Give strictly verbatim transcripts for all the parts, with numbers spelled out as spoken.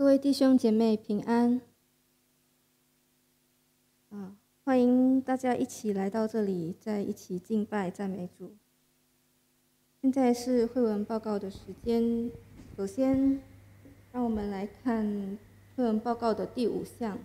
位弟兄姐妹平安。啊，欢迎大家一起来到这里，在一起敬拜赞美主。现在是会文报告的时间，首先让我们来看会文报告的第五项。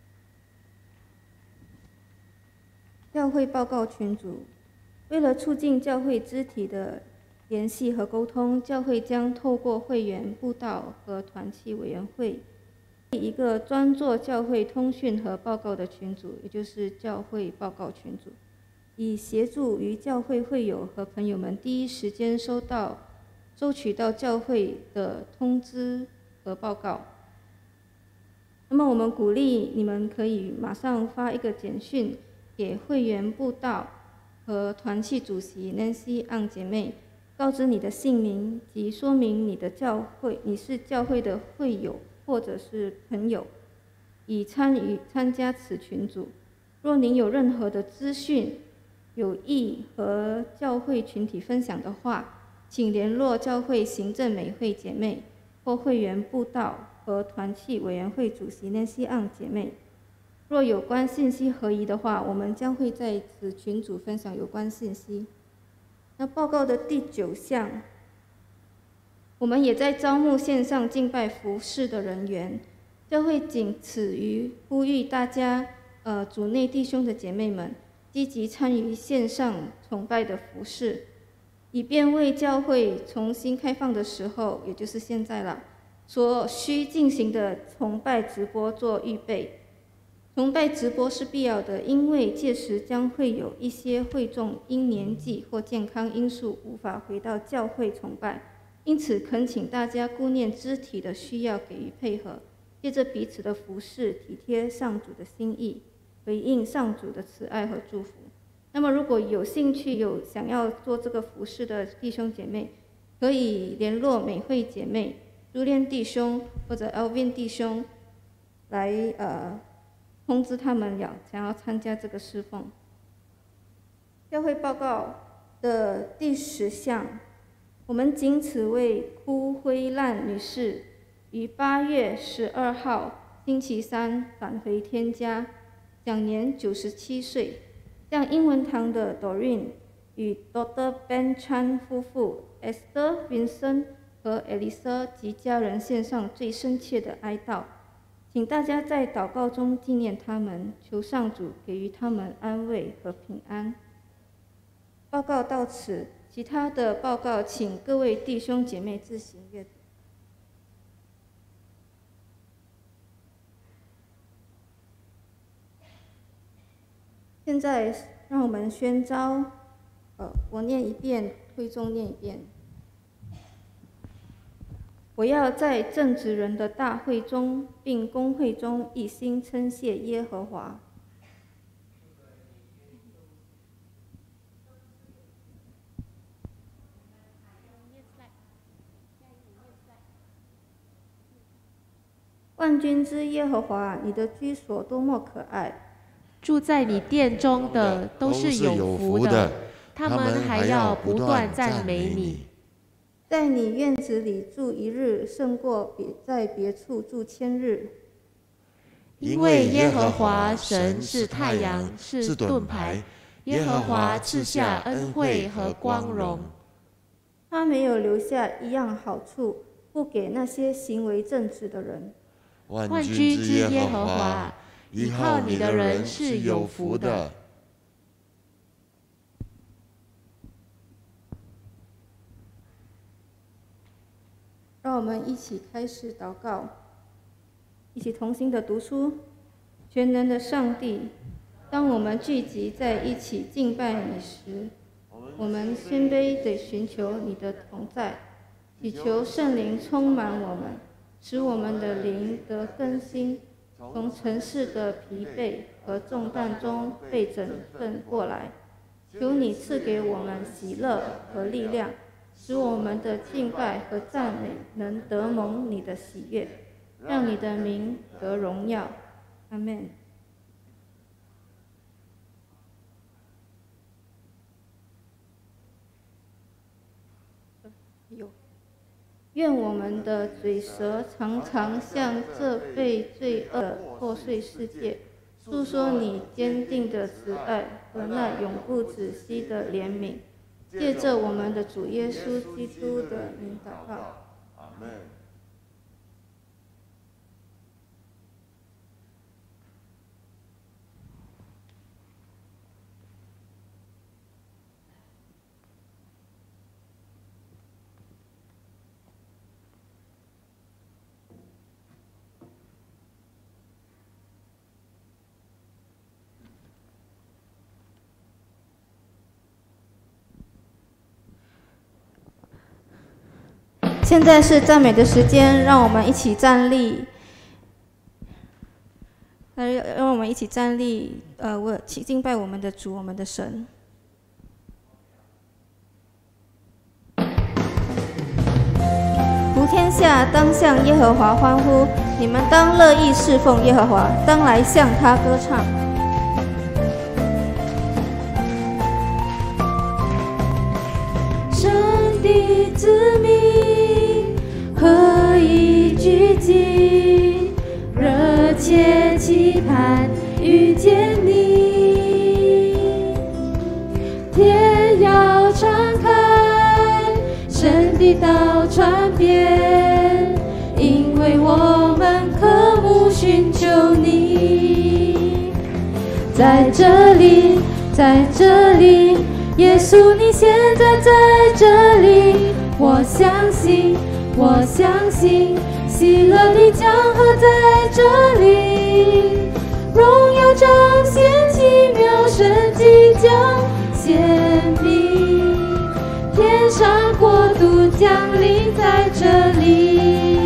教会报告群组，为了促进教会肢体的联系和沟通，教会将透过会员布道和团契委员会一个专做教会通讯和报告的群组，也就是教会报告群组，以协助于教会会友和朋友们第一时间收到、收取到教会的通知和报告。那么我们鼓励你们可以马上发一个简讯给会员布道和团契主席 Nancy Ang 姐妹，告知你的姓名及说明你的教会，你是教会的会友或者是朋友，以参与参加此群组。若您有任何的资讯有意和教会群体分享的话，请联络教会行政美会姐妹或会员布道和团契委员会主席 Nancy Ang 姐妹。若有关信息合宜的话，我们将会在此群组分享有关信息。那报告的第九项，我们也在招募线上敬拜服事的人员，教会仅此于呼吁大家，呃，主内弟兄的姐妹们积极参与线上崇拜的服事，以便为教会重新开放的时候，也就是现在了，所需进行的崇拜直播做预备。崇拜直播是必要的，因为届时将会有一些会众因年纪或健康因素无法回到教会崇拜，因此恳请大家顾念肢体的需要，给予配合，借着彼此的服事，体贴上主的心意，回应上主的慈爱和祝福。那么如果有兴趣有想要做这个服事的弟兄姐妹，可以联络美会姐妹、朱炼弟兄或者 Alvin 弟兄来呃通知他们要想要参加这个侍奉。教会报告的第十项，我们仅此为枯灰烂女士于八月十二号星期三返回天家，享年九十七岁。向英文堂的 Doreen 与 Doctor Ben Chan 夫妇、Esther Vincent 和 Elisa 及家人献上最深切的哀悼。请大家在祷告中纪念他们，求上主给予他们安慰和平安。报告到此，其他的报告请各位弟兄姐妹自行阅读。现在让我们宣召，呃，我念一遍，会众念一遍。我要在正直人的大会中，并公会中一心称谢耶和华。万军之耶和华，你的居所多么可爱！ 住在你殿中的都是有福的，他们还要不断赞美你。 在你院子里住一日，胜过别在别处住千日。 因为耶和华神是太阳，是盾牌，耶和华赐下恩惠和光荣。 他没有留下一样好处，不给那些行为正直的人。 万军之耶和华，依靠你的人是有福的。 让我们一起开始祷告，一起同心的读出。全能的上帝，当我们聚集在一起敬拜你时，我们谦卑地寻求你的同在，祈求圣灵充满我们，使我们的灵得更新，从尘世的疲惫和重担中被整顿过来。求你赐给我们喜乐和力量，使我们的敬拜和赞美能得蒙你的喜悦，让你的名得荣耀。阿们。 愿我们的嘴舌常常向这被罪恶的破碎世界，诉说你坚定的慈爱和那永不止息的怜悯。借着我们的主耶稣基督的名祷告，阿们。现在是赞美的时间，让我们一起站立。来，让我们一起站立，呃，我敬拜我们的主，我们的神。普天下当向耶和华欢呼，你们当乐意侍奉耶和华，当来向他歌唱。 上帝子民何以聚集，热切期盼遇见你。天要敞开，神的道传遍，因为我们渴慕寻求你。在这里，在这里，耶稣你现在在这里，我相信，我相信，喜乐的江河在这里，荣耀彰显，奇妙神迹将显明，天上国度降临在这里。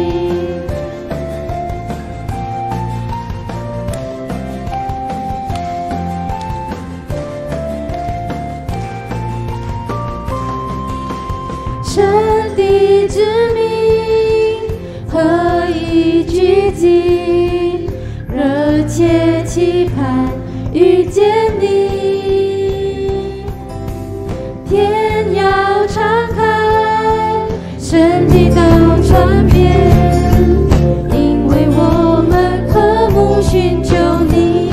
神的子民何以聚集，热切期盼遇见你。天要敞开，神的道传遍，因为我们渴慕寻求你。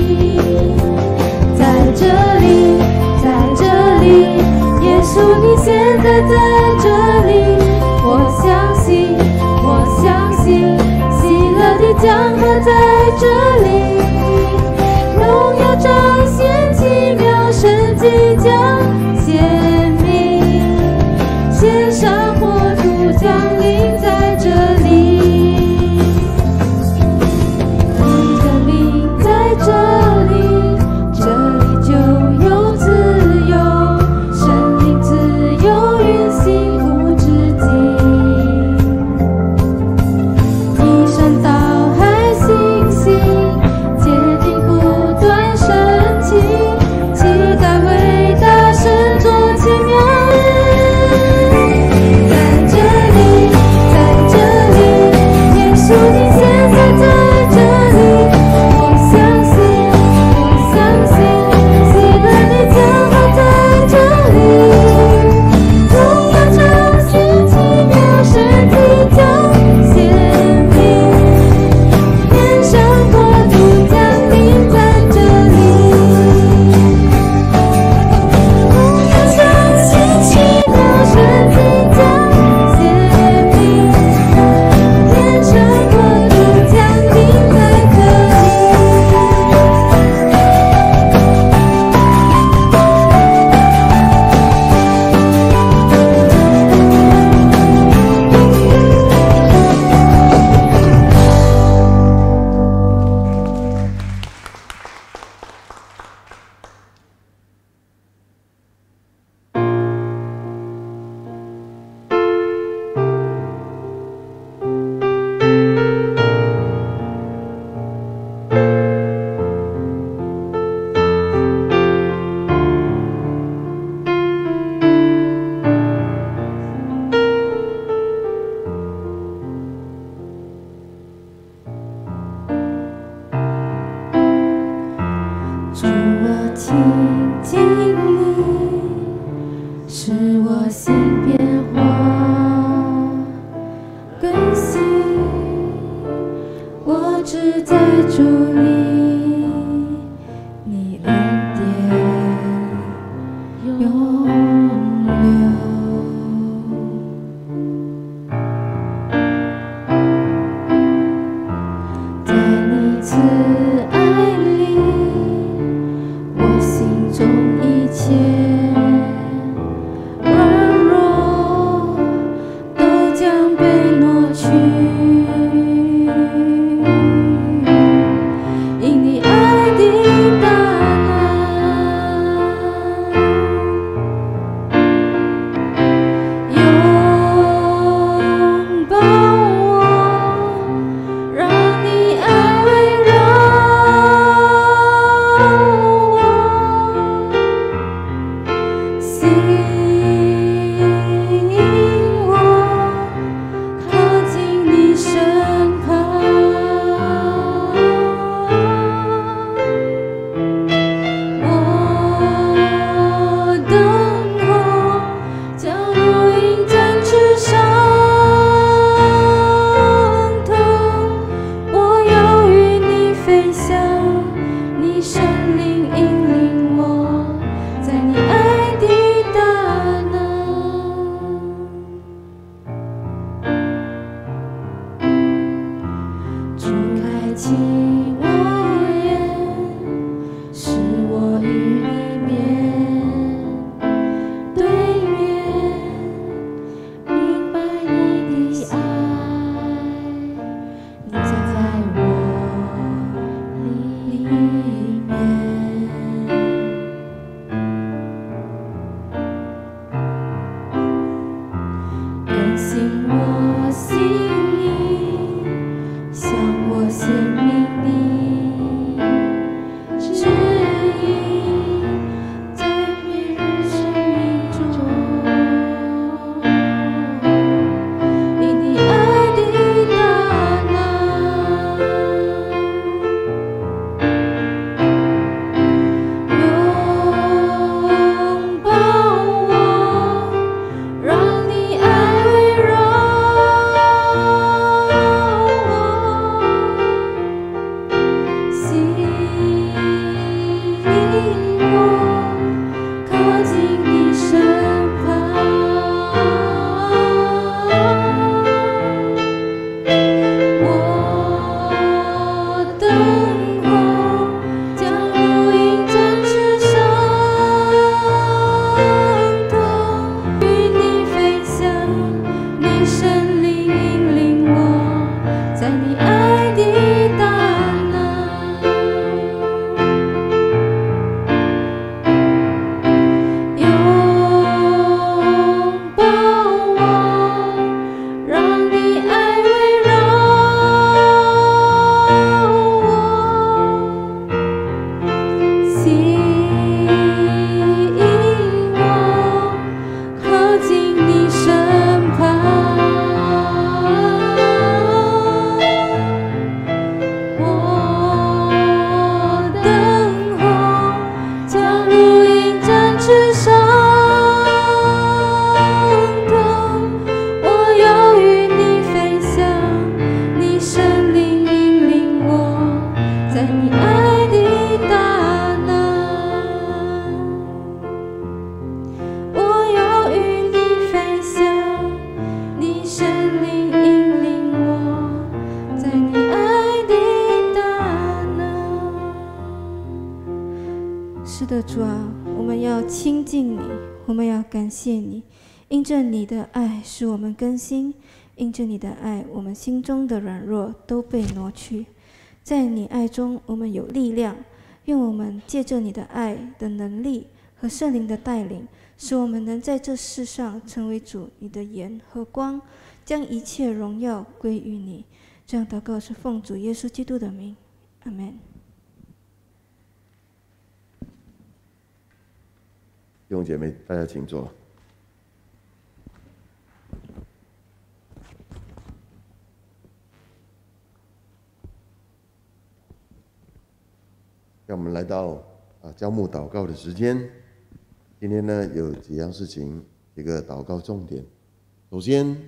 在这里，在这里，耶稣你现在在这里，我相信，我相信，喜乐的江河在这里，荣耀彰显，奇妙神迹将显明，线上国度降临在这里，你的灵在这里，这里就有自由，神灵自由运行无止境，一山到海星星，坚定不断升起。 只在主里，你恩典永留。在你慈爱里，我心中一切软弱都将被挪去。因你爱的大能，拥抱我，让你爱围绕我，吸引我靠近你身旁。我等候，将如鹰展翅上腾。我要与你飞翔，你圣灵引领我，在你爱的大能。主开启我眼，使我与你面对面，明白你的爱，你在我里面，更新我心意，向我显明你旨意，在每日生命中，因你爱的大能，拥抱我，让你爱围绕我，吸引我靠近你身旁。我等候，将如鹰展翅上腾，与你飞翔，你圣灵引领我，在你爱的大能，拥抱我，让你爱围绕我，吸引我靠近你身旁。我等候，将如鹰展翅上腾。我要与你飞翔，你圣灵引领我，在你爱的大能。我要与你飞翔，你圣灵引领我，在你爱的大能。 是的，主啊，我们要亲近你，我们要感谢你，因着你的爱使我们更新，因着你的爱，我们心中的软弱都被挪去。在你爱中，我们有力量。愿我们借着你的爱的能力和圣灵的带领，使我们能在这世上成为主你的盐和光，将一切荣耀归于你。这样祷告是奉主耶稣基督的名，阿们。 弟兄姐妹，大家请坐。让我们来到啊交牧祷告的时间。今天呢有几样事情，一个祷告重点。首先，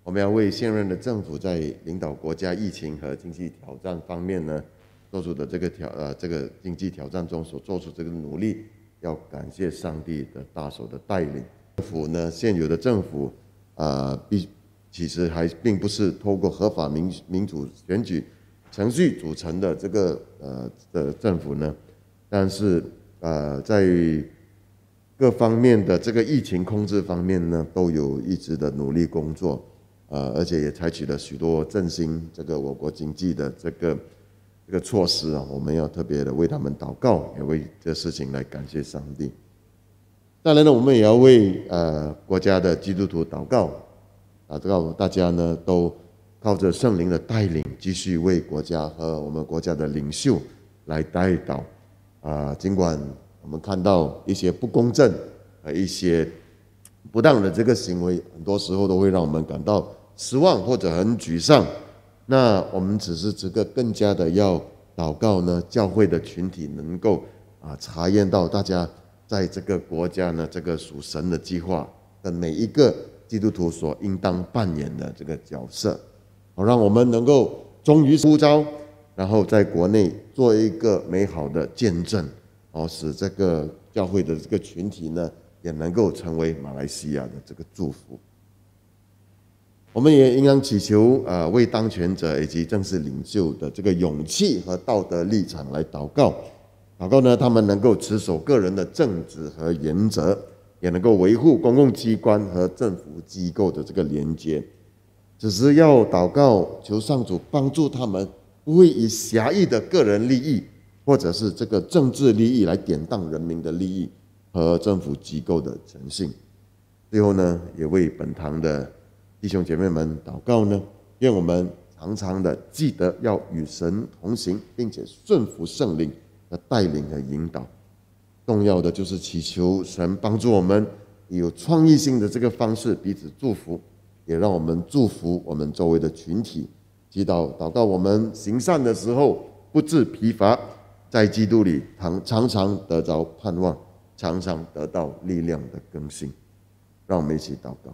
我们要为现任的政府在领导国家疫情和经济挑战方面呢，做出的这个挑呃这个经济挑战中所做出这个努力，要感谢上帝的大手的带领。政府呢，现有的政府啊，必、呃、其实还并不是透过合法民民主选举程序组成的这个呃的政府呢，但是呃在各方面的这个疫情控制方面呢，都有一直的努力工作，呃，而且也采取了许多振兴这个我国经济的这个这个措施啊，我们要特别的为他们祷告，也为这事情来感谢上帝。当然呢，我们也要为呃国家的基督徒祷告，啊，祷告大家呢都靠着圣灵的带领，继续为国家和我们国家的领袖来代祷。啊，尽管我们看到一些不公正和一些不当的这个行为，很多时候都会让我们感到失望或者很沮丧。那我们只是这个更加的要祷告呢，教会的群体能够啊察验到大家在这个国家呢这个属神的计划的每一个基督徒所应当扮演的这个角色，好让我们能够忠于呼召，然后在国内做一个美好的见证，哦，使这个教会的这个群体呢也能够成为马来西亚的这个祝福。我们也应当祈求呃为当权者以及政治领袖的这个勇气和道德立场来祷告。祷告呢，他们能够持守个人的正直和原则，也能够维护公共机关和政府机构的这个连接。只是要祷告，求上主帮助他们，不会以狭义的个人利益或者是这个政治利益来典当人民的利益和政府机构的诚信。最后呢，也为本堂的弟兄姐妹们祷告呢，愿我们常常的记得要与神同行，并且顺服圣灵的带领和引导。重要的就是祈求神帮助我们以有创意性的这个方式彼此祝福，也让我们祝福我们周围的群体。祈祷祷告我们行善的时候不致疲乏，在基督里常常常得着盼望，常常得到力量的更新。让我们一起祷告。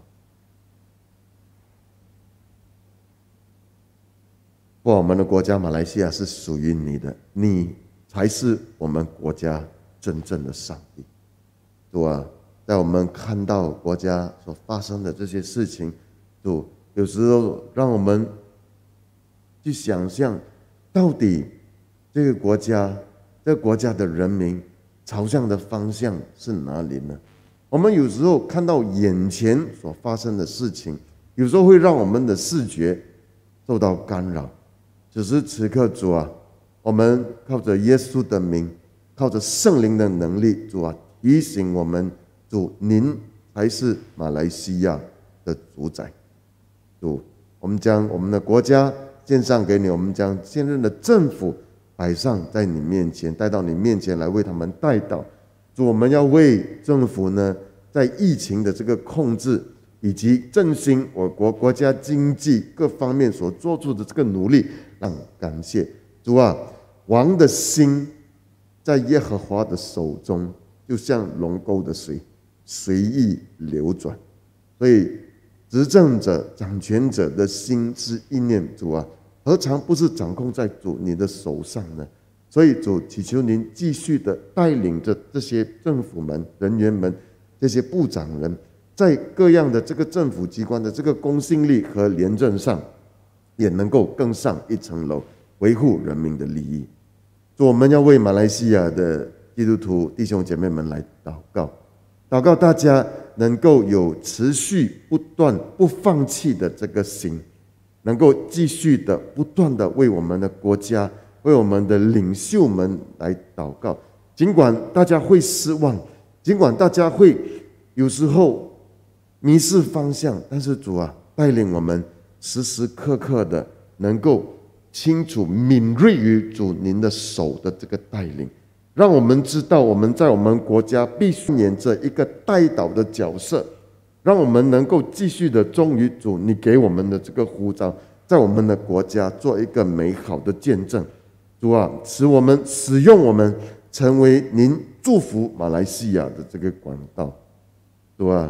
我们的国家马来西亚是属于你的，你才是我们国家真正的上帝。主啊，在我们看到国家所发生的这些事情，主有时候让我们去想象，到底这个国家这个国家的人民朝向的方向是哪里呢？我们有时候看到眼前所发生的事情，有时候会让我们的视觉受到干扰。只是此刻，主啊，我们靠着耶稣的名，靠着圣灵的能力，主啊，提醒我们，主，您才是马来西亚的主宰。主，我们将我们的国家献上给你，我们将现任的政府摆上在你面前，带到你面前来为他们代祷。主，我们要为政府呢，在疫情的这个控制以及振兴我国国家经济各方面所做出的这个努力，让感谢主啊！王的心在耶和华的手中，就像龙沟的水，随意流转。所以执政者、掌权者的心之意念，主啊，何尝不是掌控在主你的手上呢？所以主，祈求您继续的带领着这些政府们、人员们、这些部长人，在各样的这个政府机关的这个公信力和廉政上，也能够更上一层楼，维护人民的利益。主，我们要为马来西亚的基督徒弟兄姐妹们来祷告，祷告大家能够有持续不断不放弃的这个心，能够继续的不断的为我们的国家，为我们的领袖们来祷告。尽管大家会失望，尽管大家会有时候迷失方向，但是主啊，带领我们时时刻刻的能够清楚敏锐于主您的手的这个带领，让我们知道我们在我们国家必须演着一个代祷的角色，让我们能够继续的忠于主你给我们的这个呼召，在我们的国家做一个美好的见证。主啊，使我们使用我们成为您祝福马来西亚的这个管道。主啊，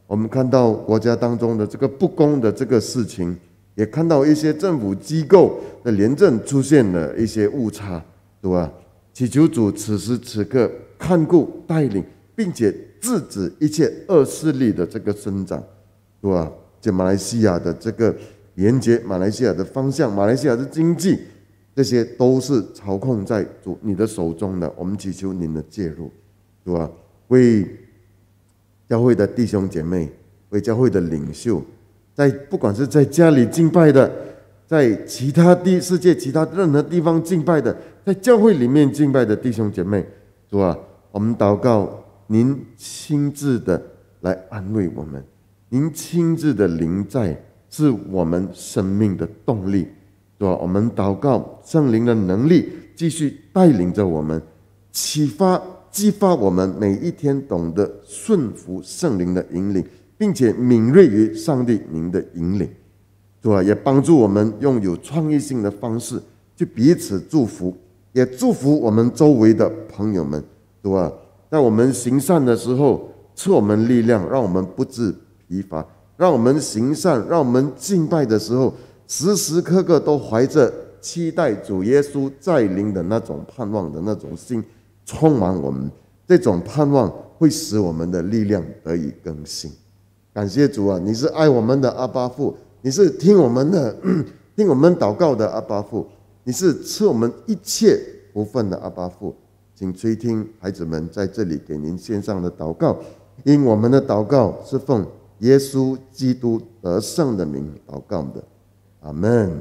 我们看到国家当中的这个不公的这个事情，也看到一些政府机构的廉政出现了一些误差，对吧？祈求主此时此刻看顾带领，并且制止一切恶势力的这个生长，对吧？这马来西亚的这个连接，马来西亚的方向，马来西亚的经济，这些都是操控在主你的手中的。我们祈求您的介入，对吧？为教会的弟兄姐妹，为教会的领袖，在不管是在家里敬拜的，在其他地世界其他任何地方敬拜的，在教会里面敬拜的弟兄姐妹，主啊，我们祷告，您亲自的来安慰我们，您亲自的临在是我们生命的动力，主啊，我们祷告圣灵的能力继续带领着我们，启发激发我们每一天懂得顺服圣灵的引领，并且敏锐于上帝您的引领，主啊，也帮助我们用有创意性的方式去彼此祝福，也祝福我们周围的朋友们，主啊，在我们行善的时候赐我们力量，让我们不致疲乏，让我们行善，让我们敬拜的时候时时刻刻都怀着期待主耶稣再临的那种盼望的那种心充满我们，这种盼望会使我们的力量得以更新。感谢主啊，你是爱我们的阿爸父，你是听我们的听我们祷告的阿爸父，你是赐我们一切福分的阿爸父。请垂听孩子们在这里给您献上的祷告，因我们的祷告是奉耶稣基督得胜的名祷告的，阿们。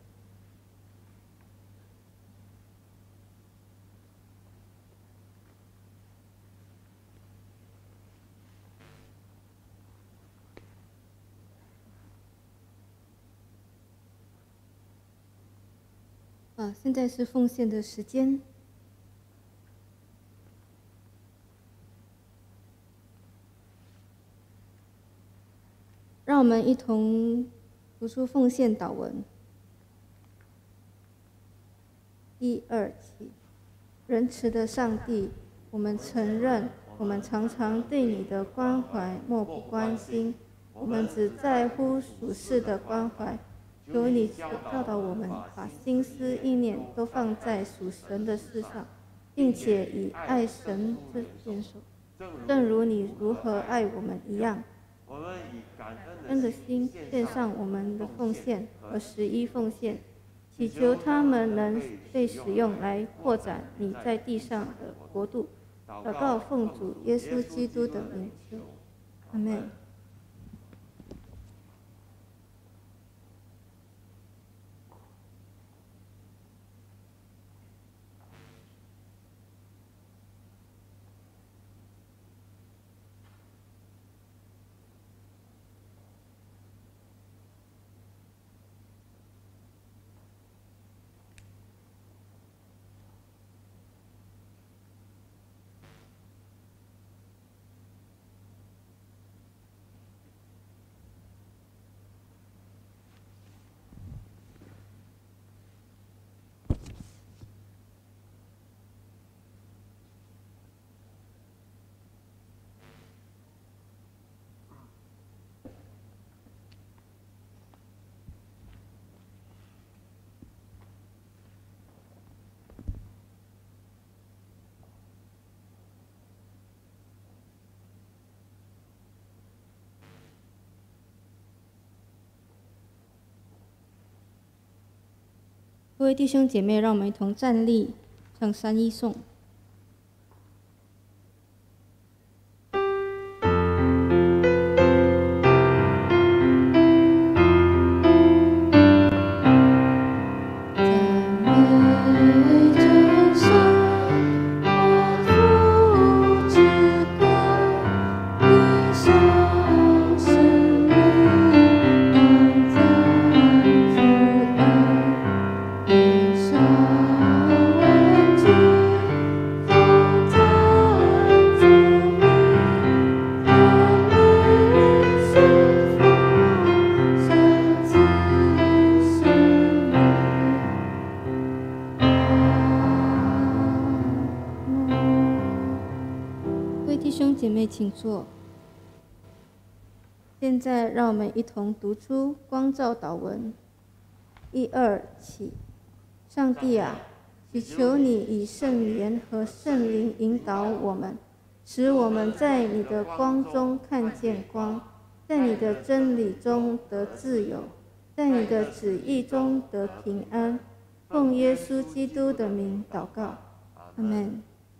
啊，现在是奉献的时间。让我们一同读出奉献祷文。一二起，仁慈的上帝，我们承认，我们常常对你的关怀漠不关心，我们只在乎属世的关怀。求你教导我们，把心思意念都放在属神的事上，并且以爱神之坚守，正如你如何爱我们一样。我们以感恩的心献上我们的奉献和十一奉献，祈求他们能被使用来扩展你在地上的国度。祷告奉主耶稣基督的名求，阿们。各位弟兄姐妹，让我们一同站立，唱三一颂。请坐。 现在让我们一同读出光照祷文。一二起，上帝啊，祈求你以圣言和圣灵引导我们，使我们在你的光中看见光，在你的真理中得自由，在你的旨意中得平安。奉耶稣基督的名祷告，阿们。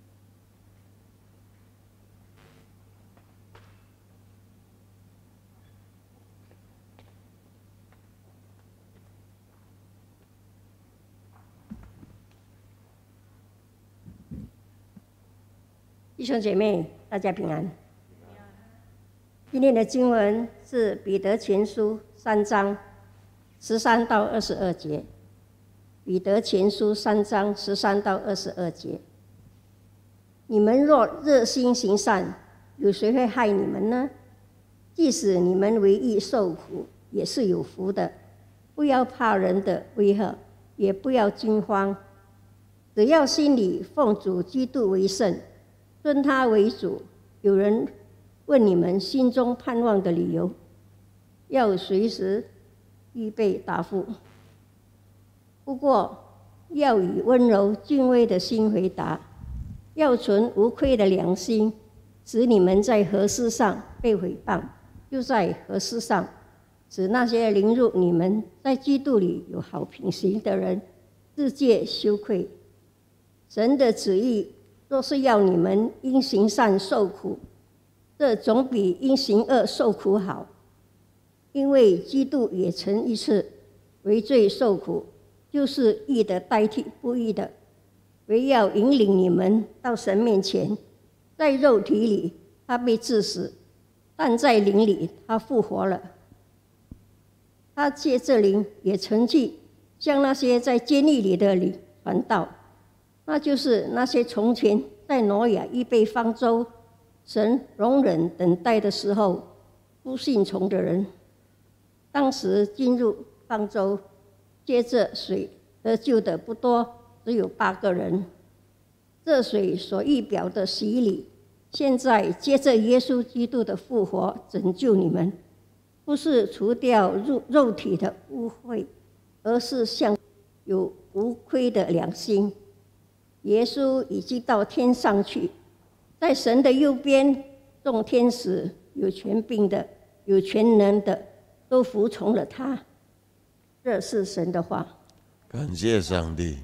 弟兄姐妹，大家平安。今天的经文是彼得前书三章十三到二十二节。彼得前书三章十三到二十二节。你们若热心行善，有谁会害你们呢？即使你们为义受苦，也是有福的。不要怕人的威吓，也不要惊慌，只要心里奉主基督为圣，尊他为主。有人问你们心中盼望的理由，要随时预备答复。不过要以温柔敬畏的心回答，要存无愧的良心，使你们在何事上被毁谤，就在何事上使那些凌辱你们在基督里有好品行的人自戒羞愧。神的旨意若是要你们因行善受苦，这总比因行恶受苦好。因为基督也曾一次为罪受苦，就是义的代替不义的，为要引领你们到神面前。在肉体里他被治死，但在灵里他复活了。他借这灵也曾去向那些在监狱里的里传道，那就是那些从前在挪亚预备方舟，神容忍等待的时候不信从的人。当时进入方舟借着水得救的不多，只有八个人。这水所预表的洗礼，现在借着耶稣基督的复活拯救你们，不是除掉肉肉体的污秽，而是像有无愧的良心。耶稣已经到天上去，在神的右边，众天使有权柄的、有权能的，都服从了他。这是神的话。 感谢上帝。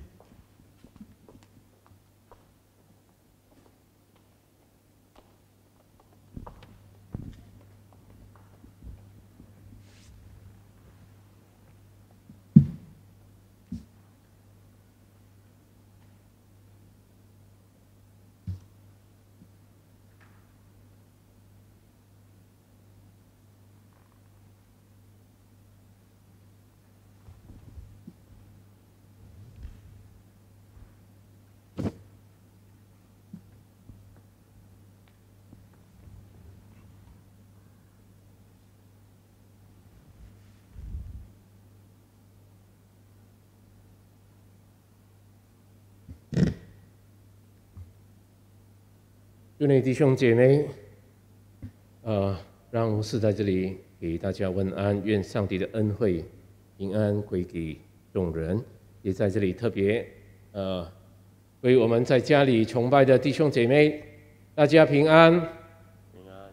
祝内弟兄姐妹，呃，让牧师在这里给大家问安，愿上帝的恩惠、平安归给众人。也在这里特别，呃，为我们在家里崇拜的弟兄姐妹，大家平安。平安。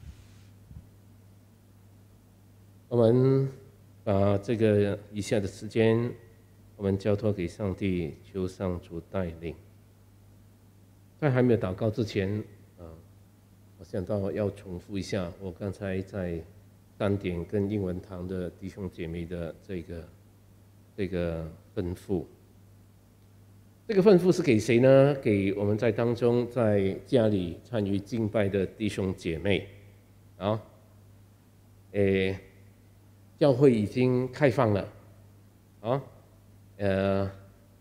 我们把这个以下的时间，我们交托给上帝，求上主带领。在还没有祷告之前，我想到要重复一下我刚才在单点跟英文堂的弟兄姐妹的这个这个吩咐。这个吩咐是给谁呢？给我们在当中在家里参与敬拜的弟兄姐妹啊。诶，教会已经开放了啊，呃。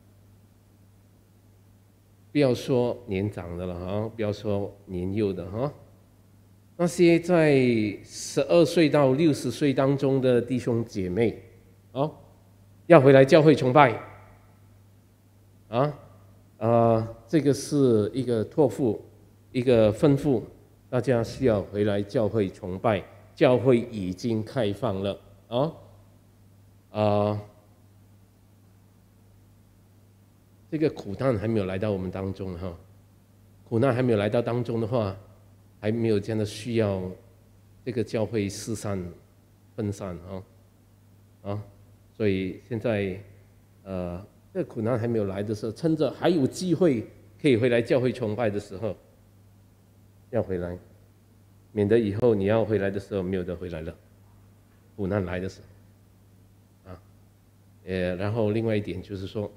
不要说年长的了哈，不要说年幼的哈。那些在十二岁到六十岁当中的弟兄姐妹，哦，要回来教会崇拜，啊，呃，这个是一个托付，一个吩咐，大家需要回来教会崇拜， 教会已经开放了啊啊、呃，这个苦难还没有来到我们当中哈，苦难还没有来到当中的话，还没有这样的需要，这个教会四散分散啊啊，所以现在呃，这个苦难还没有来的时候，趁着还有机会可以回来教会崇拜的时候，要回来，免得以后你要回来的时候没有得回来了，苦难来的时候啊，呃，然后另外一点就是说，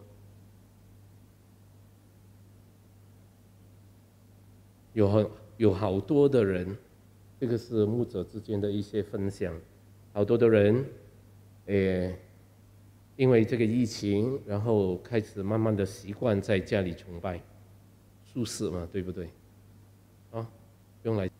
有很有好多的人，这个是牧者之间的一些分享，好多的人，呃，因为这个疫情，然后开始慢慢的习惯在家里崇拜，舒适嘛，对不对？啊，用来，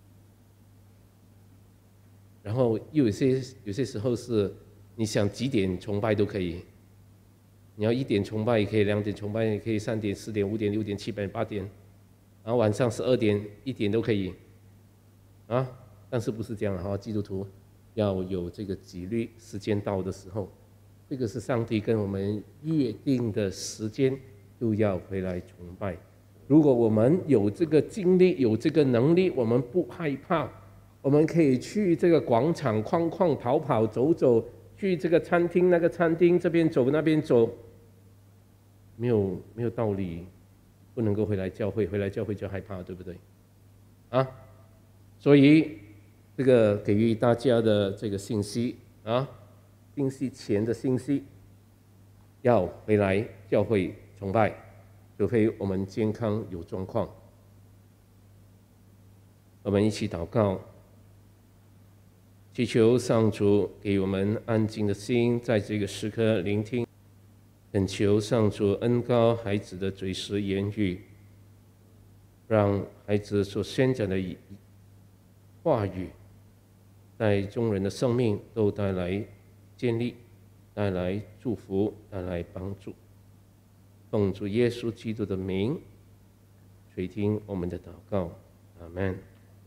然后又有些有些时候是你想几点崇拜都可以，你要一点崇拜也可以，两点崇拜也可以，三点、四点、五点、六点、七点、八点。然后晚上十二点、一点都可以，啊，但是不是这样哈？基督徒要有这个纪律，时间到的时候，这个是上帝跟我们约定的时间，就要回来崇拜。如果我们有这个精力、有这个能力，我们不害怕，我们可以去这个广场框框跑跑走走，去这个餐厅那个餐厅，这边走那边走，没有没有道理。不能够回来教会，回来教会就害怕，对不对？啊，所以这个给予大家的这个信息啊，信息前的信息，要回来教会崇拜，除非我们健康有状况。我们一起祷告，祈求上主给我们安静的心，在这个时刻聆听。恳求上主恩膏孩子的嘴舌言语，让孩子所宣讲的话语，在众人的生命都带来建立，带来祝福，带来帮助。奉主耶稣基督的名，垂听我们的祷告，阿们。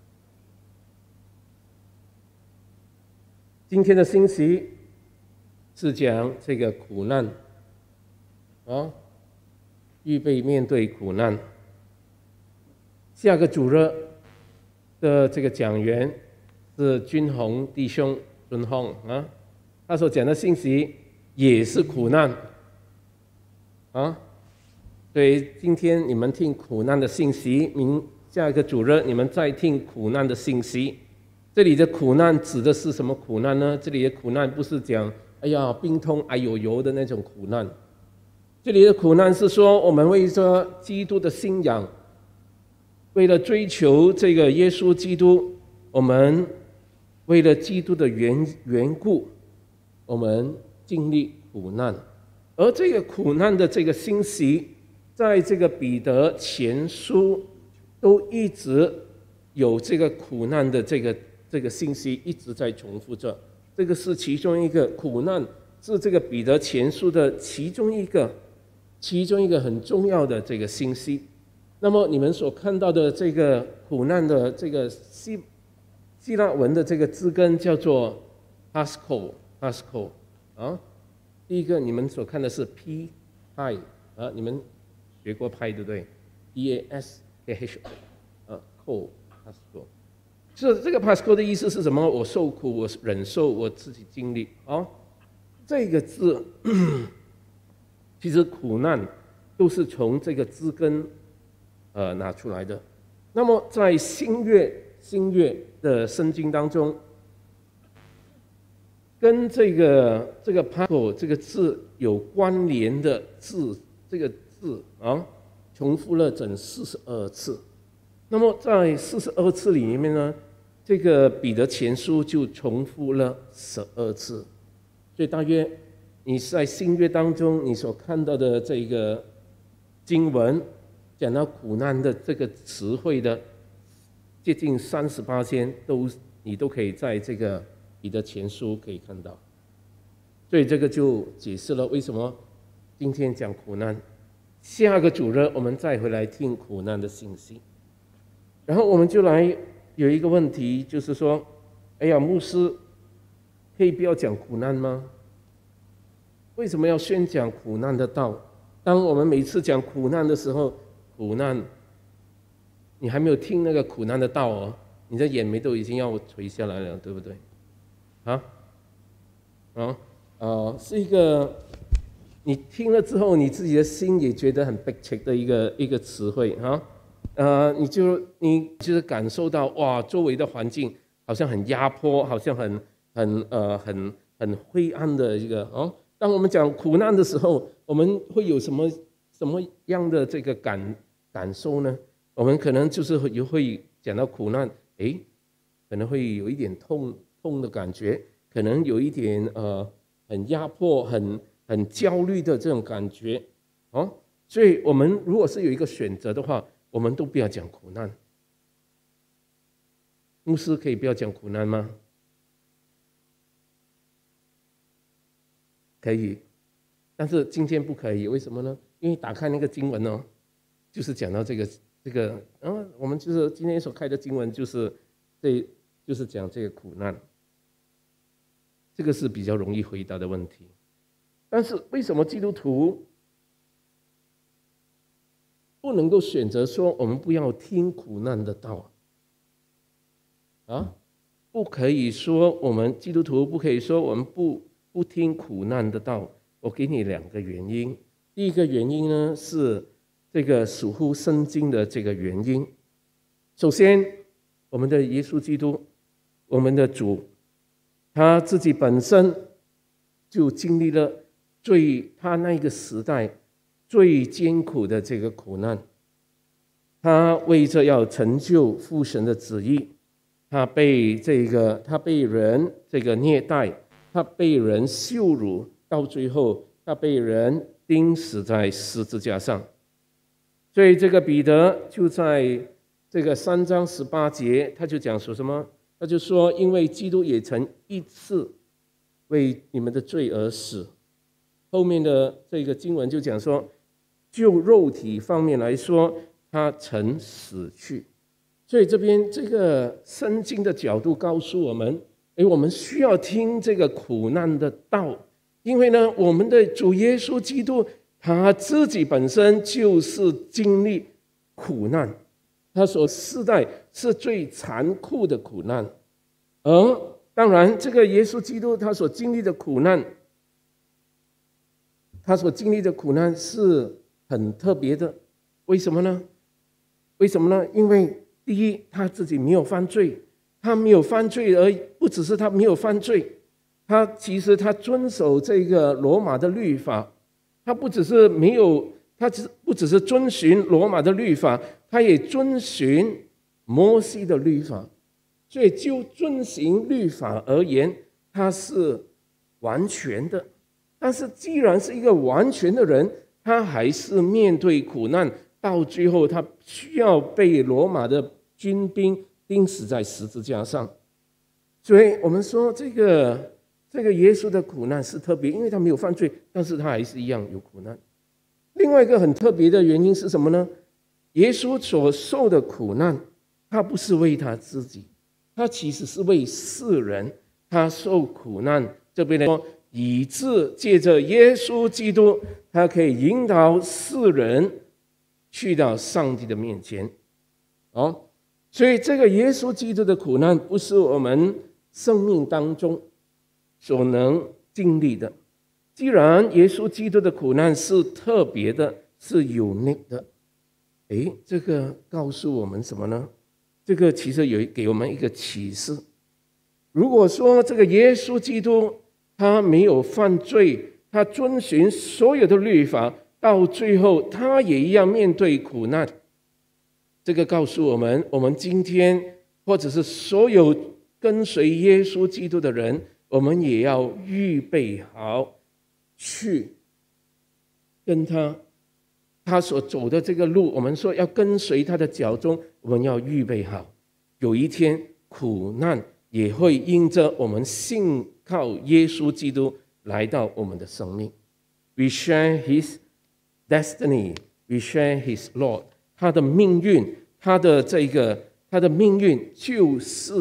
今天的信息是讲这个苦难。啊，预备面对苦难。下个主日的这个讲员是君宏弟兄，君宏啊，他所讲的信息也是苦难啊。所以今天你们听苦难的信息，明下一个主日你们再听苦难的信息。这里的苦难指的是什么苦难呢？这里的苦难不是讲哎呀病痛哎呦呦的那种苦难。这里的苦难是说，我们为着基督的信仰，为了追求这个耶稣基督，我们为了基督的缘缘故，我们经历苦难。而这个苦难的这个信息，在这个彼得前书都一直有这个苦难的这个这个信息一直在重复着。这个是其中一个苦难，是这个彼得前书的其中一个。其中一个很重要的这个信息，那么你们所看到的这个苦难的这个希希腊文的这个字根叫做 Pasco Pasco 啊，第一个你们所看的是 P 派啊，你们学过派对不对 ？E A S K H 啊 ，Co Pasco， 这这个 Pasco 的意思是什么？我受苦，我忍受，我自己经历啊，这个字。其实苦难都是从这个字根呃拿出来的。那么在新约新约的圣经当中，跟这个这个 Pasco 这个字有关联的字，这个字啊，重复了整四十二次。那么在四十二次里面呢，这个彼得前书就重复了十二次，所以大约。你在新约当中，你所看到的这个经文，讲到苦难的这个词汇的接近三十八篇，都你都可以在这个彼得前书可以看到。所以这个就解释了为什么今天讲苦难，下个主日我们再回来听苦难的信息。然后我们就来有一个问题，就是说， 哎呀，牧师可以不要讲苦难吗？为什么要宣讲苦难的道？当我们每次讲苦难的时候，苦难，你还没有听那个苦难的道哦，你的眼眉都已经要垂下来了，对不对？啊，啊，呃，是一个你听了之后，你自己的心也觉得很悲切的一个一个词汇啊，呃，你就你就是感受到哇，周围的环境好像很压迫，好像很很呃很很灰暗的一个哦。当我们讲苦难的时候，我们会有什么什么样的这个感感受呢？我们可能就是会会讲到苦难，诶，可能会有一点痛痛的感觉，可能有一点呃很压迫、很很焦虑的这种感觉哦。所以，我们如果是有一个选择的话，我们都不要讲苦难。牧师可以不要讲苦难吗？可以，但是今天不可以，为什么呢？因为打开那个经文哦，就是讲到这个这个，嗯，我们就是今天所开的经文，就是这就是讲这个苦难，这个是比较容易回答的问题。但是为什么基督徒不能够选择说我们不要听苦难的道啊？不可以说我们基督徒不可以说我们不。不听苦难的道，我给你两个原因。第一个原因呢，是这个属乎圣经的这个原因。首先，我们的耶稣基督，我们的主，他自己本身就经历了最他那个时代最艰苦的这个苦难。他为着要成就父神的旨意，他被这个他被人这个虐待。他被人羞辱，到最后他被人钉死在十字架上。所以这个彼得就在这个三章十八节，他就讲说什么？他就说，因为基督也曾一次为你们的罪而死。后面的这个经文就讲说，就肉体方面来说，他曾死去。所以这边这个圣经的角度告诉我们，哎，我们需要听这个苦难的道，因为呢，我们的主耶稣基督他自己本身就是经历苦难，他所世代是最残酷的苦难。而当然，这个耶稣基督他所经历的苦难，他所经历的苦难是很特别的。为什么呢？为什么呢？因为第一，他自己没有犯罪。他没有犯罪，而不只是他没有犯罪，他其实他遵守这个罗马的律法，他不只是没有，他只不只是遵循罗马的律法，他也遵循摩西的律法。所以就遵行律法而言，他是完全的。但是既然是一个完全的人，他还是面对苦难，到最后他需要被罗马的军兵钉死在十字架上。所以我们说这个这个耶稣的苦难是特别，因为他没有犯罪，但是他还是一样有苦难。另外一个很特别的原因是什么呢？耶稣所受的苦难，他不是为他自己，他其实是为世人。他受苦难这边来说，以致借着耶稣基督，他可以引导世人去到上帝的面前。哦。所以这个耶稣基督的苦难不是我们生命当中所能经历的。既然耶稣基督的苦难是特别的，是unique的，诶，这个告诉我们什么呢？这个其实有给我们一个启示。如果说这个耶稣基督他没有犯罪，他遵循所有的律法，到最后他也一样面对苦难。这个告诉我们，我们今天或者是所有跟随耶稣基督的人，我们也要预备好去跟他他所走的这个路，我们说要跟随他的脚踪，我们要预备好，有一天苦难也会因着我们信靠耶稣基督来到我们的生命。 We share his destiny, we share his Lord。他的命运，他的这个，他的命运就是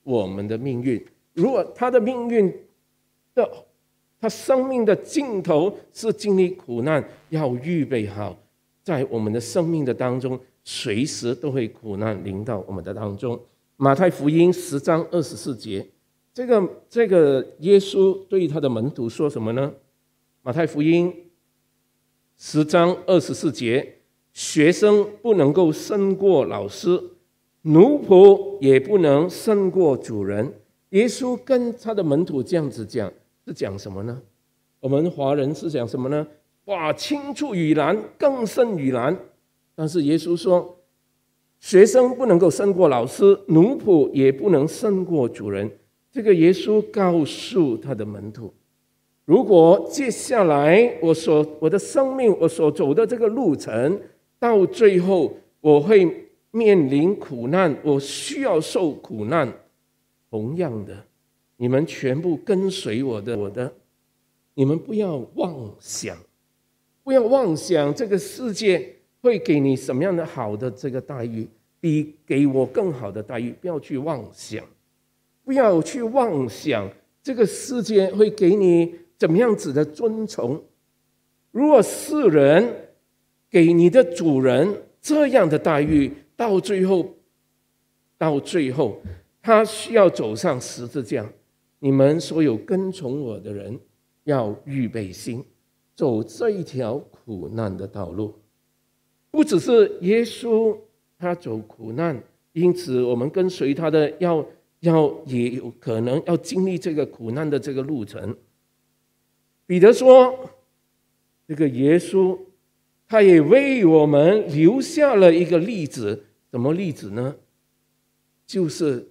我们的命运。如果他的命运的他生命的尽头是经历苦难，要预备好，在我们的生命的当中，随时都会苦难临到我们的当中。马太福音十章二十四节，这个这个耶稣对他的门徒说什么呢？马太福音十章二十四节，学生不能够胜过老师，奴仆也不能胜过主人。耶稣跟他的门徒这样子讲，是讲什么呢？我们华人是讲什么呢？哇，青出于蓝更胜于蓝。但是耶稣说，学生不能够胜过老师，奴仆也不能胜过主人。这个耶稣告诉他的门徒，如果接下来我所我的生命我所走的这个路程，到最后我会面临苦难，我需要受苦难，同样的，你们全部跟随我的我的，你们不要妄想，不要妄想这个世界会给你什么样的好的这个待遇，比给我更好的待遇，不要去妄想，不要去妄想这个世界会给你怎么样子的尊崇。如果世人给你的主人这样的待遇，到最后到最后他需要走上十字架，你们所有跟从我的人要预备心，走这一条苦难的道路。不只是耶稣他走苦难，因此我们跟随他的要要也有可能要经历这个苦难的这个路程。彼得说，这个耶稣他也为我们留下了一个例子。什么例子呢？就是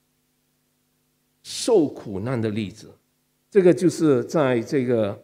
受苦难的例子。这个就是在这个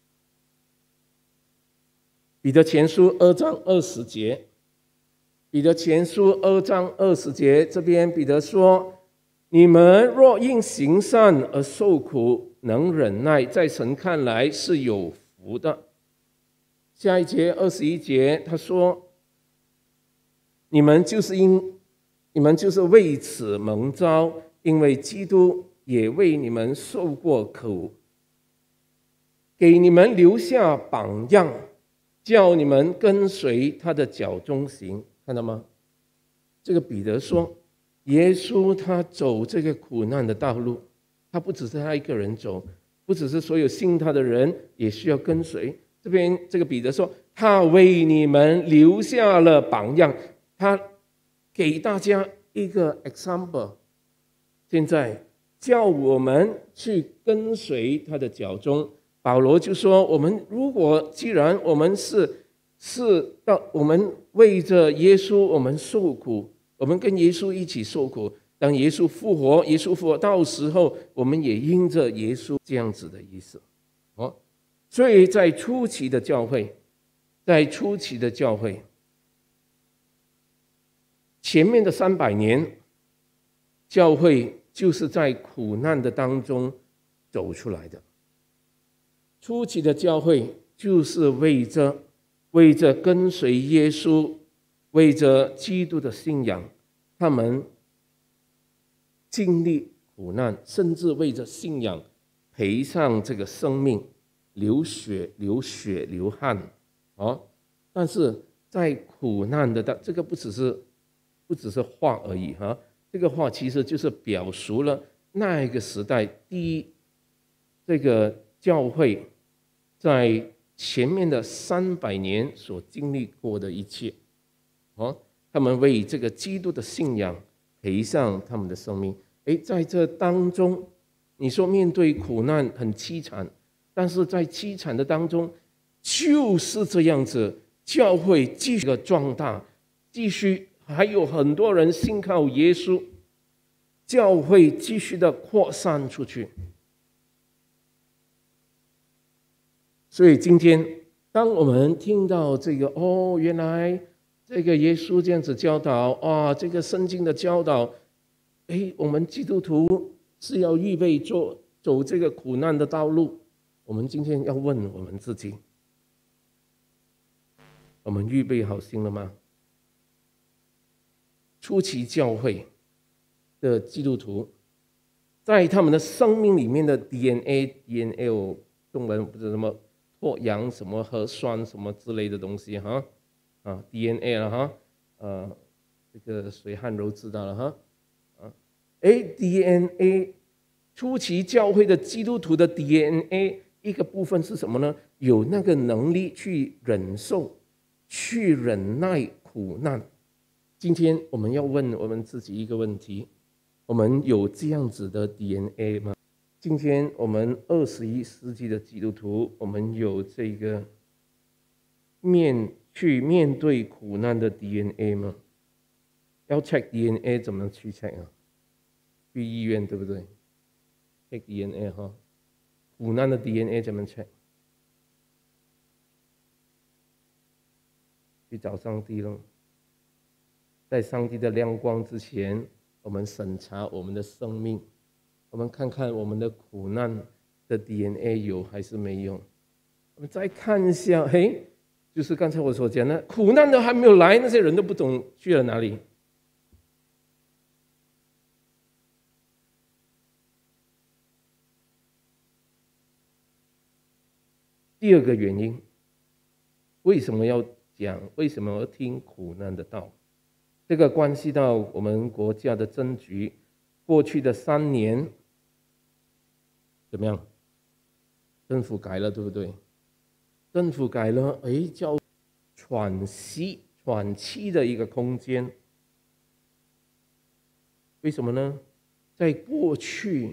彼得前书二章二十节，彼得前书二章二十节，这边彼得说，你们若因行善而受苦，能忍耐，在神看来是有福的。下一节二十一节，他说，你们就是因你们就是为此蒙召，因为基督也为你们受过苦，给你们留下榜样，叫你们跟随他的脚中行。看到吗？这个彼得说，耶稣他走这个苦难的道路，他不只是他一个人走，不只是所有信他的人也需要跟随。这边这个彼得说，他为你们留下了榜样，他给大家一个 example， 现在叫我们去跟随他的脚中。保罗就说，我们如果既然我们是是到我们为着耶稣我们受苦，我们跟耶稣一起受苦，当耶稣复活，耶稣复活到时候我们也因着耶稣，这样子的意思。哦，所以在初期的教会，在初期的教会前面的三百年，教会就是在苦难的当中走出来的。初期的教会就是为着为着跟随耶稣，为着基督的信仰，他们经历苦难，甚至为着信仰赔上这个生命，流血流血流汗。哦，但是在苦难的这个不只是不只是话而已哈，这个话其实就是表述了那一个时代第一这个教会在前面的三百年所经历过的一切。哦，他们为这个基督的信仰赔上他们的生命。诶，在这当中，你说面对苦难很凄惨，但是在凄惨的当中，就是这样子，教会继续的壮大，继续还有很多人信靠耶稣，教会继续的扩散出去。所以今天当我们听到这个，哦，原来这个耶稣这样子教导啊，这个圣经的教导，诶，我们基督徒是要预备做走这个苦难的道路。我们今天要问我们自己，我们预备好心了吗？初期教会的基督徒在他们的生命里面的 D N A，D N A 我中文不知道什么脱氧什么核酸什么之类的东西哈，啊 D N A 了哈，呃，这个水汉柔知道了哈，啊，哎 D N A 初期教会的基督徒的 D N A 一个部分是什么呢？有那个能力去忍受、去忍耐苦难。今天我们要问我们自己一个问题：我们有这样子的 D N A 吗？今天我们二十一世纪的基督徒，我们有这个面去面对苦难的 D N A 吗？要 check D N A 怎么去 check 啊？去医院对不对 ？check D N A 哈，苦难的 D N A 怎么 check？ 去找上帝咯，在上帝的亮光之前，我们审查我们的生命，我们看看我们的苦难的 D N A 有还是没有。我们再看一下，嘿，就是刚才我所讲的，苦难都还没有来，那些人都不懂去了哪里。第二个原因，为什么要讲？为什么要听苦难的道？这个关系到我们国家的政局。过去的三年怎么样？政府改了，对不对？政府改了，哎，叫喘息、喘气的一个空间。为什么呢？在过去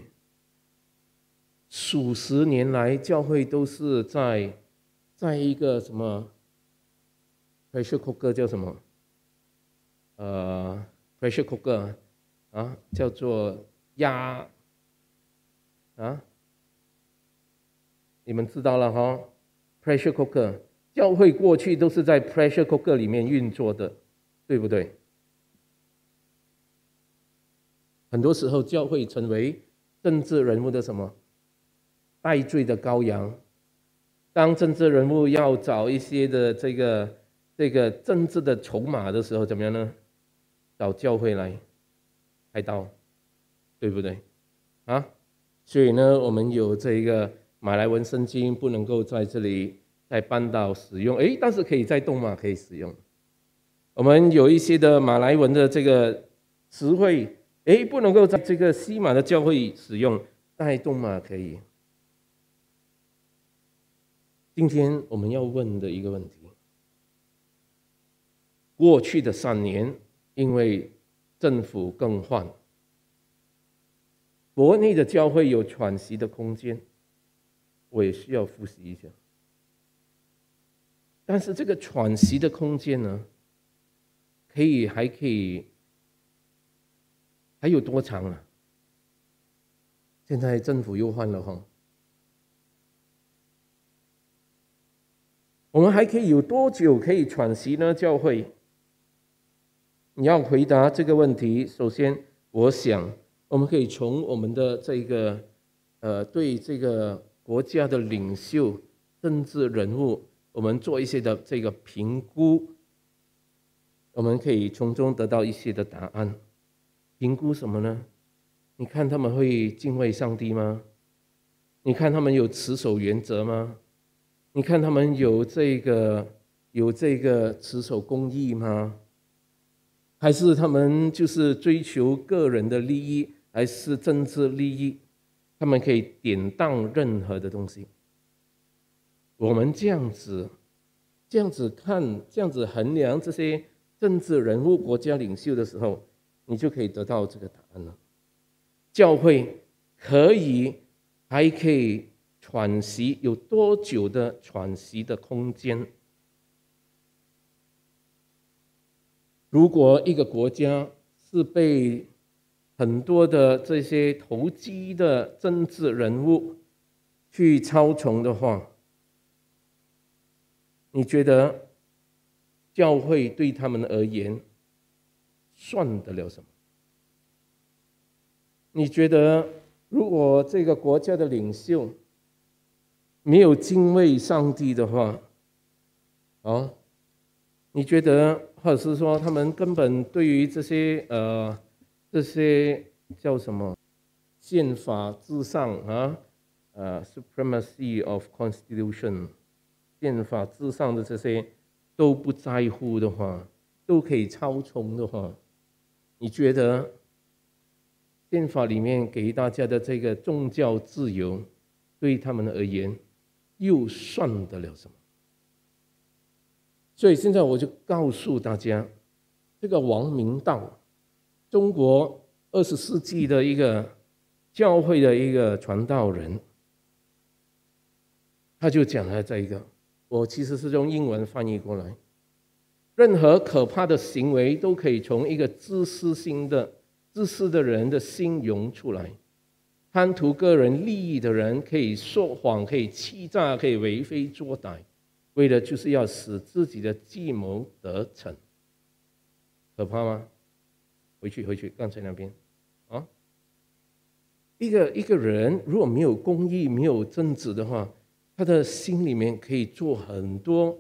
数十年来，教会都是在在一个什么 pressure cooker 叫什么？呃 ，pressure cooker 啊，叫做压啊，你们知道了哈 ，pressure cooker， 教会过去都是在 pressure cooker 里面运作的，对不对？很多时候，教会成为政治人物的什么？戴罪的羔羊。当政治人物要找一些的这个这个政治的筹码的时候，怎么样呢？找教会来开刀，对不对？啊，所以呢，我们有这个马来文圣经不能够在这里在半岛使用，诶，但是可以在东马可以使用。我们有一些的马来文的这个词汇，诶，不能够在这个西马的教会使用，在东马可以。今天我们要问的一个问题：过去的三年，因为政府更换，国内的教会有喘息的空间，我也需要复习一下。但是这个喘息的空间呢，可以还可以还有多长啊？现在政府又换了哈。我们还可以有多久可以喘息呢？教会，你要回答这个问题，首先，我想我们可以从我们的这个呃，对这个国家的领袖、政治人物，我们做一些的这个评估，我们可以从中得到一些的答案。评估什么呢？你看他们会敬畏上帝吗？你看他们有持守原则吗？你看他们有这个有这个持守公义吗？还是他们就是追求个人的利益，还是政治利益？他们可以典当任何的东西。我们这样子这样子看，这样子衡量这些政治人物、国家领袖的时候，你就可以得到这个答案了。教会可以还可以喘息，有多久的喘息的空间？如果一个国家是被很多的这些投机的政治人物去操纵的话，你觉得教会对他们而言算得了什么？你觉得如果这个国家的领袖没有敬畏上帝的话，哦，你觉得，或者是说他们根本对于这些呃这些叫什么宪法至上啊，呃 ，supremacy of constitution， 宪法至上的这些都不在乎的话，都可以超充的话，你觉得宪法里面给大家的这个宗教自由，对他们而言又算得了什么？所以现在我就告诉大家，这个王明道，中国二十世纪的一个教会的一个传道人，他就讲了这一个，我其实是用英文翻译过来，任何可怕的行为都可以从一个自私心的自私的人的心涌出来，贪图个人利益的人可以说谎，可以欺诈，可以为非作歹，为的就是要使自己的计谋得逞。可怕吗？回去回去，刚才那边啊，一个一个人如果没有公义、没有正直的话，他的心里面可以做很多，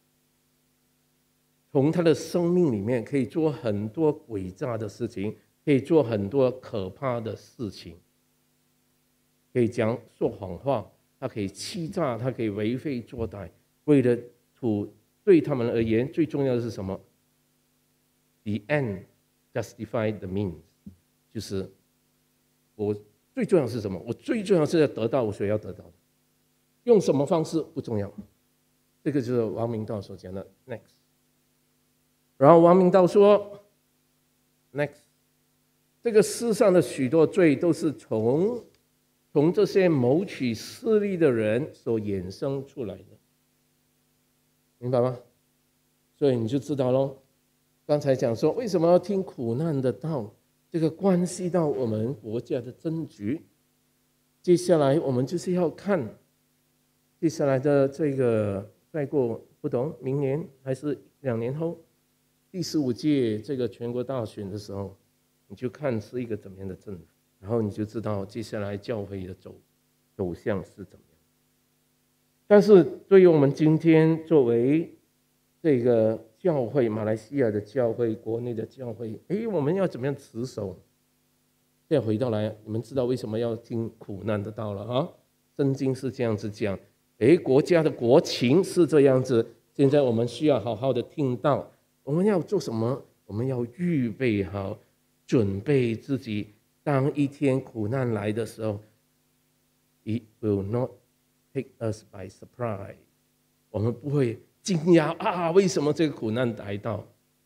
从他的生命里面可以做很多诡诈的事情，可以做很多可怕的事情，可以讲说谎话，他可以欺诈，他可以为非作歹，为了图对他们而言最重要的是什么？ The end justified the means， 就是我最重要是什么？我最重要是要得到我所要得到的，用什么方式不重要。这个就是王明道所讲的 next。然后王明道说 next， 这个世上的许多罪都是从从这些谋取私利的人所衍生出来的，明白吗？所以你就知道咯。刚才讲说为什么要听苦难的道，这个关系到我们国家的政局。接下来我们就是要看接下来的这个，再过不懂明年还是两年后第十五届这个全国大选的时候，你就看是一个怎么样的政府，然后你就知道接下来教会的走走向是怎么样。但是对于我们今天作为这个教会，马来西亚的教会，国内的教会，哎，我们要怎么样持守？再回到来，你们知道为什么要听苦难的道了啊？圣经是这样子讲，哎，国家的国情是这样子，现在我们需要好好的听到，我们要做什么？我们要预备好，准备自己，当一天苦难来的时候 ，It will not take us by surprise， 我们不会惊讶啊，为什么这个苦难来到？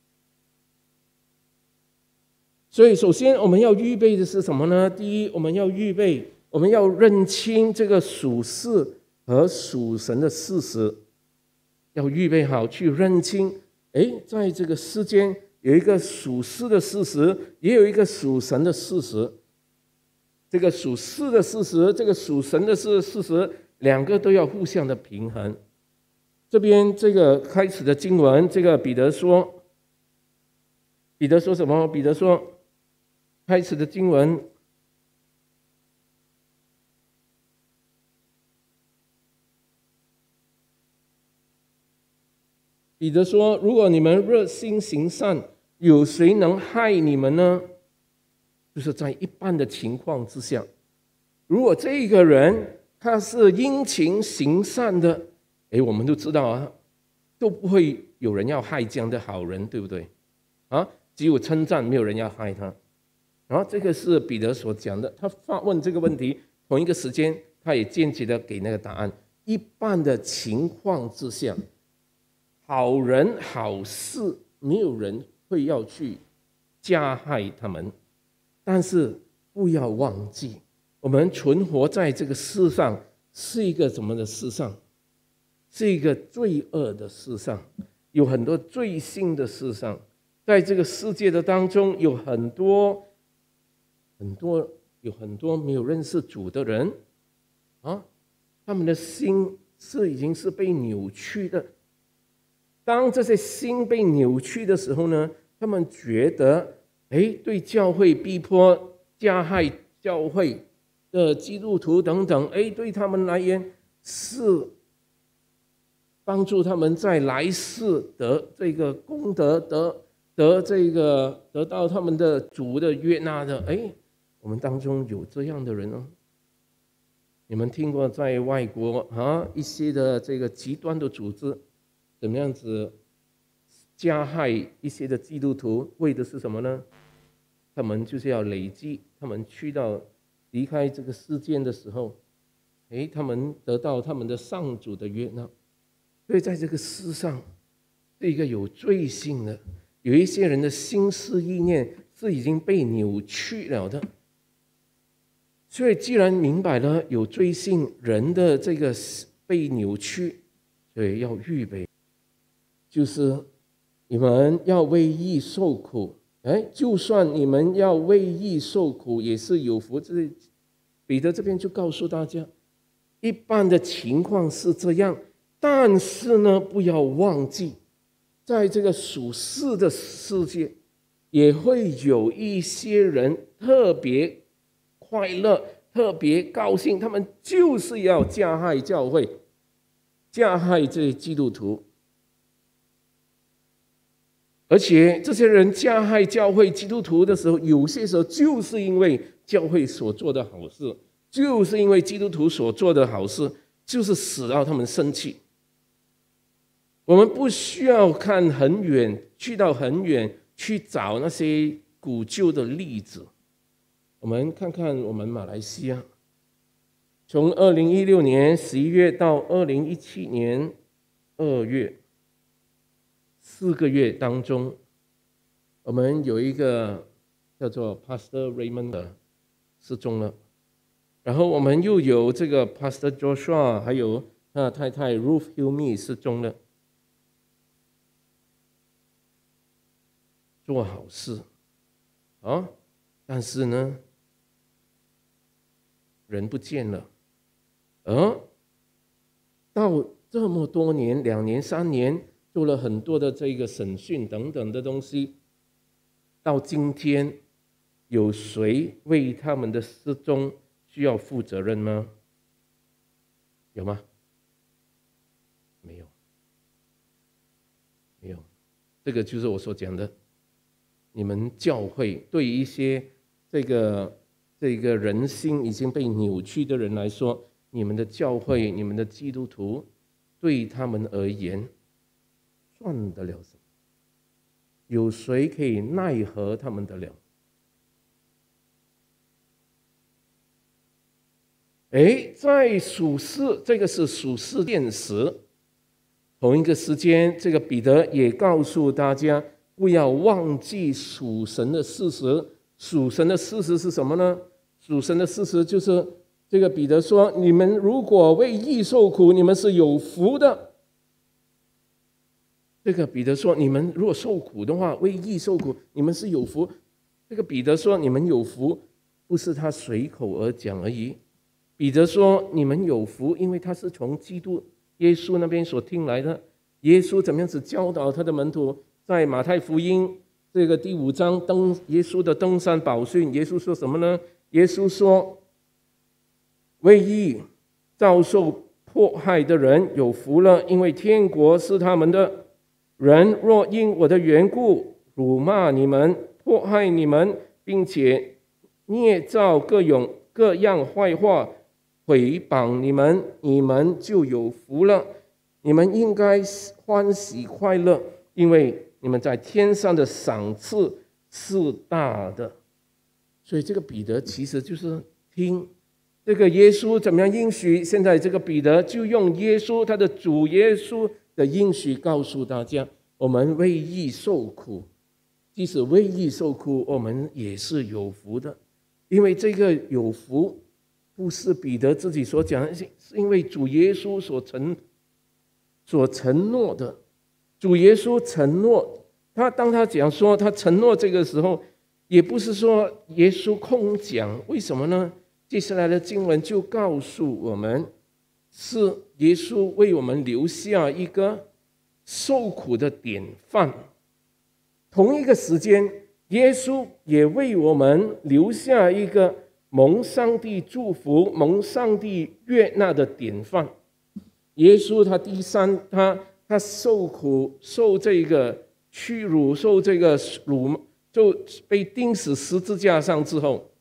所以首先我们要预备的是什么呢？第一，我们要预备，我们要认清这个属世和属神的事实，要预备好去认清，诶，在这个世间有一个属世的事实，也有一个属神的事实。这个属世的事实，这个属神的事实，两个都要互相的平衡。这边这个开始的经文，这个彼得说，彼得说什么？彼得说，开始的经文，彼得说，如果你们热心行善，有谁能害你们呢？就是在一般的情况之下，如果这个人他是殷勤行善的，哎，我们都知道啊，都不会有人要害这样的好人，对不对？啊，只有称赞，没有人要害他。然后这个是彼得所讲的，他发问这个问题，同一个时间，他也间接的给那个答案。一般的情况之下，好人好事，没有人会要去加害他们。但是不要忘记，我们存活在这个世上是一个怎么的世上？是一个罪恶的世上，有很多罪性的世上。在这个世界的当中，有很多很多有很多没有认识主的人啊，他们的心是已经是被扭曲的。当这些心被扭曲的时候呢，他们觉得，哎，对教会逼迫、加害教会的基督徒等等，哎，对他们而言是帮助他们在来世得这个功德，得得这个得到他们的主的悦纳的，哎。 我们当中有这样的人哦。你们听过在外国啊一些的这个极端的组织怎么样子加害一些的基督徒，为的是什么呢？他们就是要累积，他们去到离开这个世界的时候，诶，他们得到他们的上主的悦纳。所以在这个世上是一个有罪性的，有一些人的心思意念是已经被扭曲了的。所以既然明白了有罪性，人的这个被扭曲，所以要预备，就是你们要为义受苦。哎，就算你们要为义受苦，也是有福。这彼得这边就告诉大家，一般的情况是这样，但是呢，不要忘记，在这个属世的世界，也会有一些人特别快乐、特别高兴，他们就是要加害教会，加害这些基督徒。而且这些人加害教会基督徒的时候，有些时候就是因为教会所做的好事，就是因为基督徒所做的好事，就是使到他们生气。我们不需要看很远，去到很远去找那些古旧的例子。我们看看我们马来西亚，从二零一六年十一月到二零一七年二月。四个月当中，我们有一个叫做 Pastor Raymond 的失踪了，然后我们又有这个 Pastor Joshua 还有他的太太 Ruth Hilmy 失踪了。做好事啊，但是呢，人不见了，而到这么多年，两年三年。做了很多的这个审讯等等的东西，到今天有谁为他们的失踪需要负责任吗？有吗？没有，没有。这个就是我所讲的，你们教会对一些这个这个人心已经被扭曲的人来说，你们的教会、你们的基督徒，对他们而言算得了什么？有谁可以奈何他们得了？哎，在属世，这个是属世现实。同一个时间，这个彼得也告诉大家，不要忘记属神的事实。属神的事实是什么呢？属神的事实就是这个彼得说：你们如果为义受苦，你们是有福的。这个彼得说：你们如果受苦的话，为义受苦，你们是有福。这个彼得说：你们有福，不是他随口而讲而已。彼得说：你们有福，因为他是从基督耶稣那边所听来的。耶稣怎么样子教导他的门徒？在马太福音这个第五章登耶稣的登山宝训，耶稣说什么呢？耶稣说：为义遭受迫害的人有福了，因为天国是他们的。人若因我的缘故辱骂你们、迫害你们，并且捏造各种各样坏话毁谤你们，你们就有福了。你们应该欢喜快乐，因为你们在天上的赏赐是大的。所以这个彼得其实就是听这个耶稣怎么样应许，现在这个彼得就用耶稣他的主耶稣的应许告诉大家，我们为义受苦，即使为义受苦，我们也是有福的。因为这个有福不是彼得自己所讲的，是因为主耶稣所承所承诺的。主耶稣承诺，他当他讲说他承诺这个时候，也不是说耶稣空讲。为什么呢？接下来的经文就告诉我们，是耶稣为我们留下一个受苦的典范。同一个时间，耶稣也为我们留下一个蒙上帝祝福、蒙上帝悦纳的典范。耶稣他第三，他他受苦、受这个屈辱、受这个辱，就被钉死十字架上之后，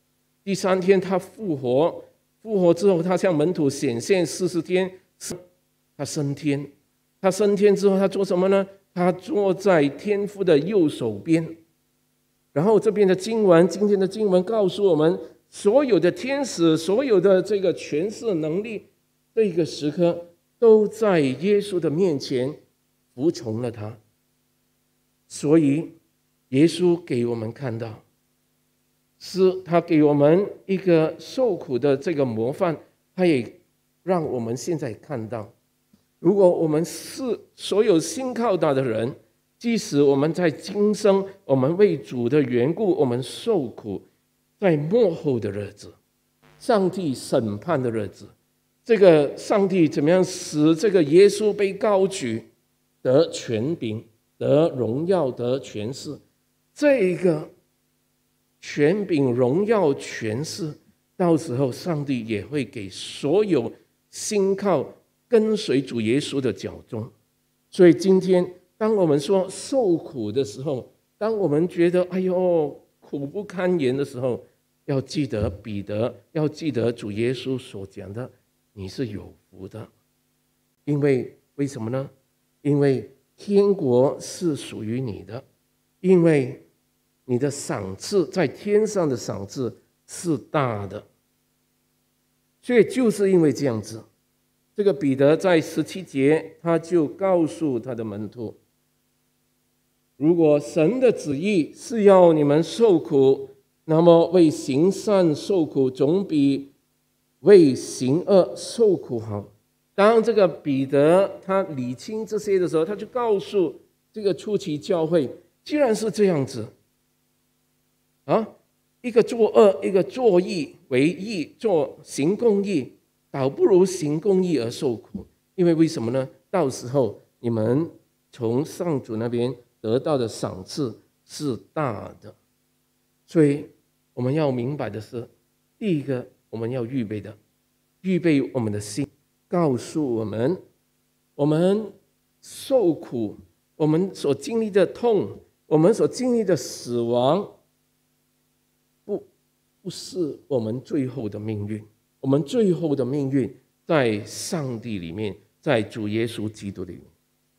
第三天他复活，复活之后他向门徒显现四十天，他升天，他升天之后他做什么呢？他坐在天父的右手边。然后这边的经文，今天的经文告诉我们，所有的天使，所有的这个权势能力，这个时刻都在耶稣的面前服从了他。所以耶稣给我们看到，是他给我们一个受苦的这个模范，他也让我们现在看到，如果我们是所有信靠他的人，即使我们在今生，我们为主的缘故，我们受苦，在末后的日子，上帝审判的日子，这个上帝怎么样使这个耶稣被高举，得权柄，得荣耀，得权势，这个权柄、荣耀、权势，到时候上帝也会给所有信靠跟随主耶稣的脚中。所以今天当我们说受苦的时候，当我们觉得哎呦苦不堪言的时候，要记得彼得，要记得主耶稣所讲的，你是有福的。因为为什么呢？因为天国是属于你的，因为你的赏赐在天上的赏赐是大的。所以就是因为这样子，这个彼得在十七节他就告诉他的门徒，如果神的旨意是要你们受苦，那么为行善受苦总比为行恶受苦好。当这个彼得他理清这些的时候，他就告诉这个初期教会，既然是这样子啊，一个作恶，一个作义，为义，做行公义，倒不如行公义而受苦。因为为什么呢？到时候你们从上主那边得到的赏赐是大的。所以我们要明白的是，第一个我们要预备的，预备我们的心，告诉我们，我们受苦，我们所经历的痛，我们所经历的死亡，不不是我们最后的命运。我们最后的命运在上帝里面，在主耶稣基督里面。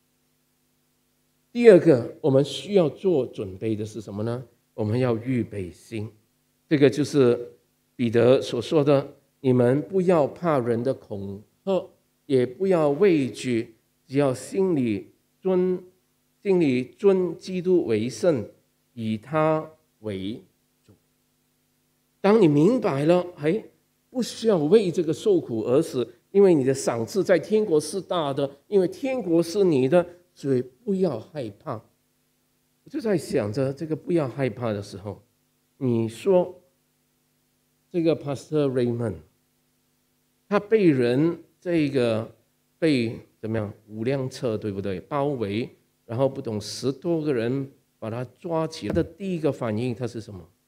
第二个我们需要做准备的是什么呢？我们要预备心。这个就是彼得所说的，你们不要怕人的恐吓，也不要畏惧，只要心里尊心里尊基督为圣，以他为主。当你明白了，哎，不需要为这个受苦而死，因为你的赏赐在天国是大的，因为天国是你的，所以不要害怕。我就在想着这个不要害怕的时候，你说这个 Pastor Raymond 他被人这个被怎么样五辆车对不对包围，然后不懂十多个人把他抓起来的第一个反应他是什么？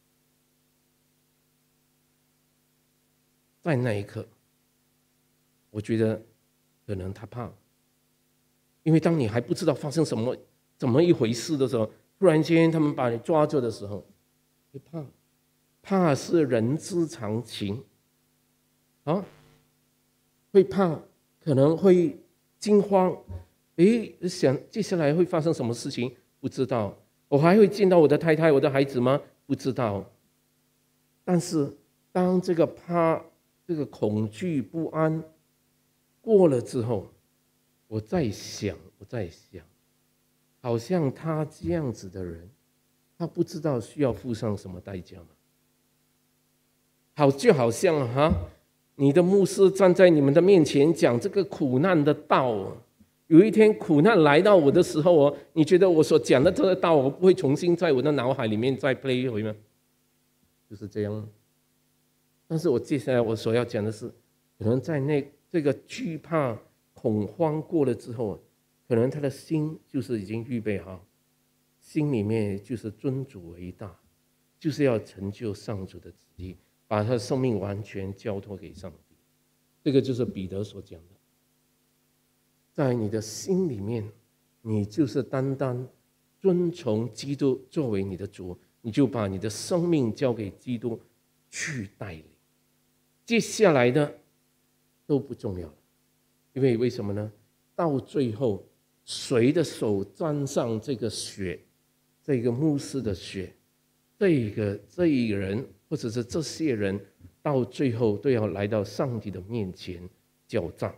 在那一刻我觉得可能他怕，因为当你还不知道发生什么怎么一回事的时候，突然间他们把你抓住的时候，会怕。怕是人之常情啊，会怕，可能会惊慌，诶，想接下来会发生什么事情不知道，我还会见到我的太太我的孩子吗？不知道。但是当这个怕这个恐惧不安过了之后，我在想我在想好像他这样子的人，他不知道需要付上什么代价吗？好，就好像哈，你的牧师站在你们的面前讲这个苦难的道，有一天苦难来到我的时候哦，你觉得我所讲的这个道，我不会重新在我的脑海里面再 play 一回吗？就是这样。但是我接下来我所要讲的是，可能在那这个惧怕、恐慌过了之后，可能他的心就是已经预备好，心里面就是尊主为大，就是要成就上主的旨意。把他的生命完全交托给上帝，这个就是彼得所讲的，在你的心里面，你就是单单遵从基督作为你的主，你就把你的生命交给基督， 去带领。接下来的都不重要了，因为为什么呢？到最后，谁的手沾上这个血，这个牧师的血，这个这一个人或者是这些人，到最后都要来到上帝的面前交账。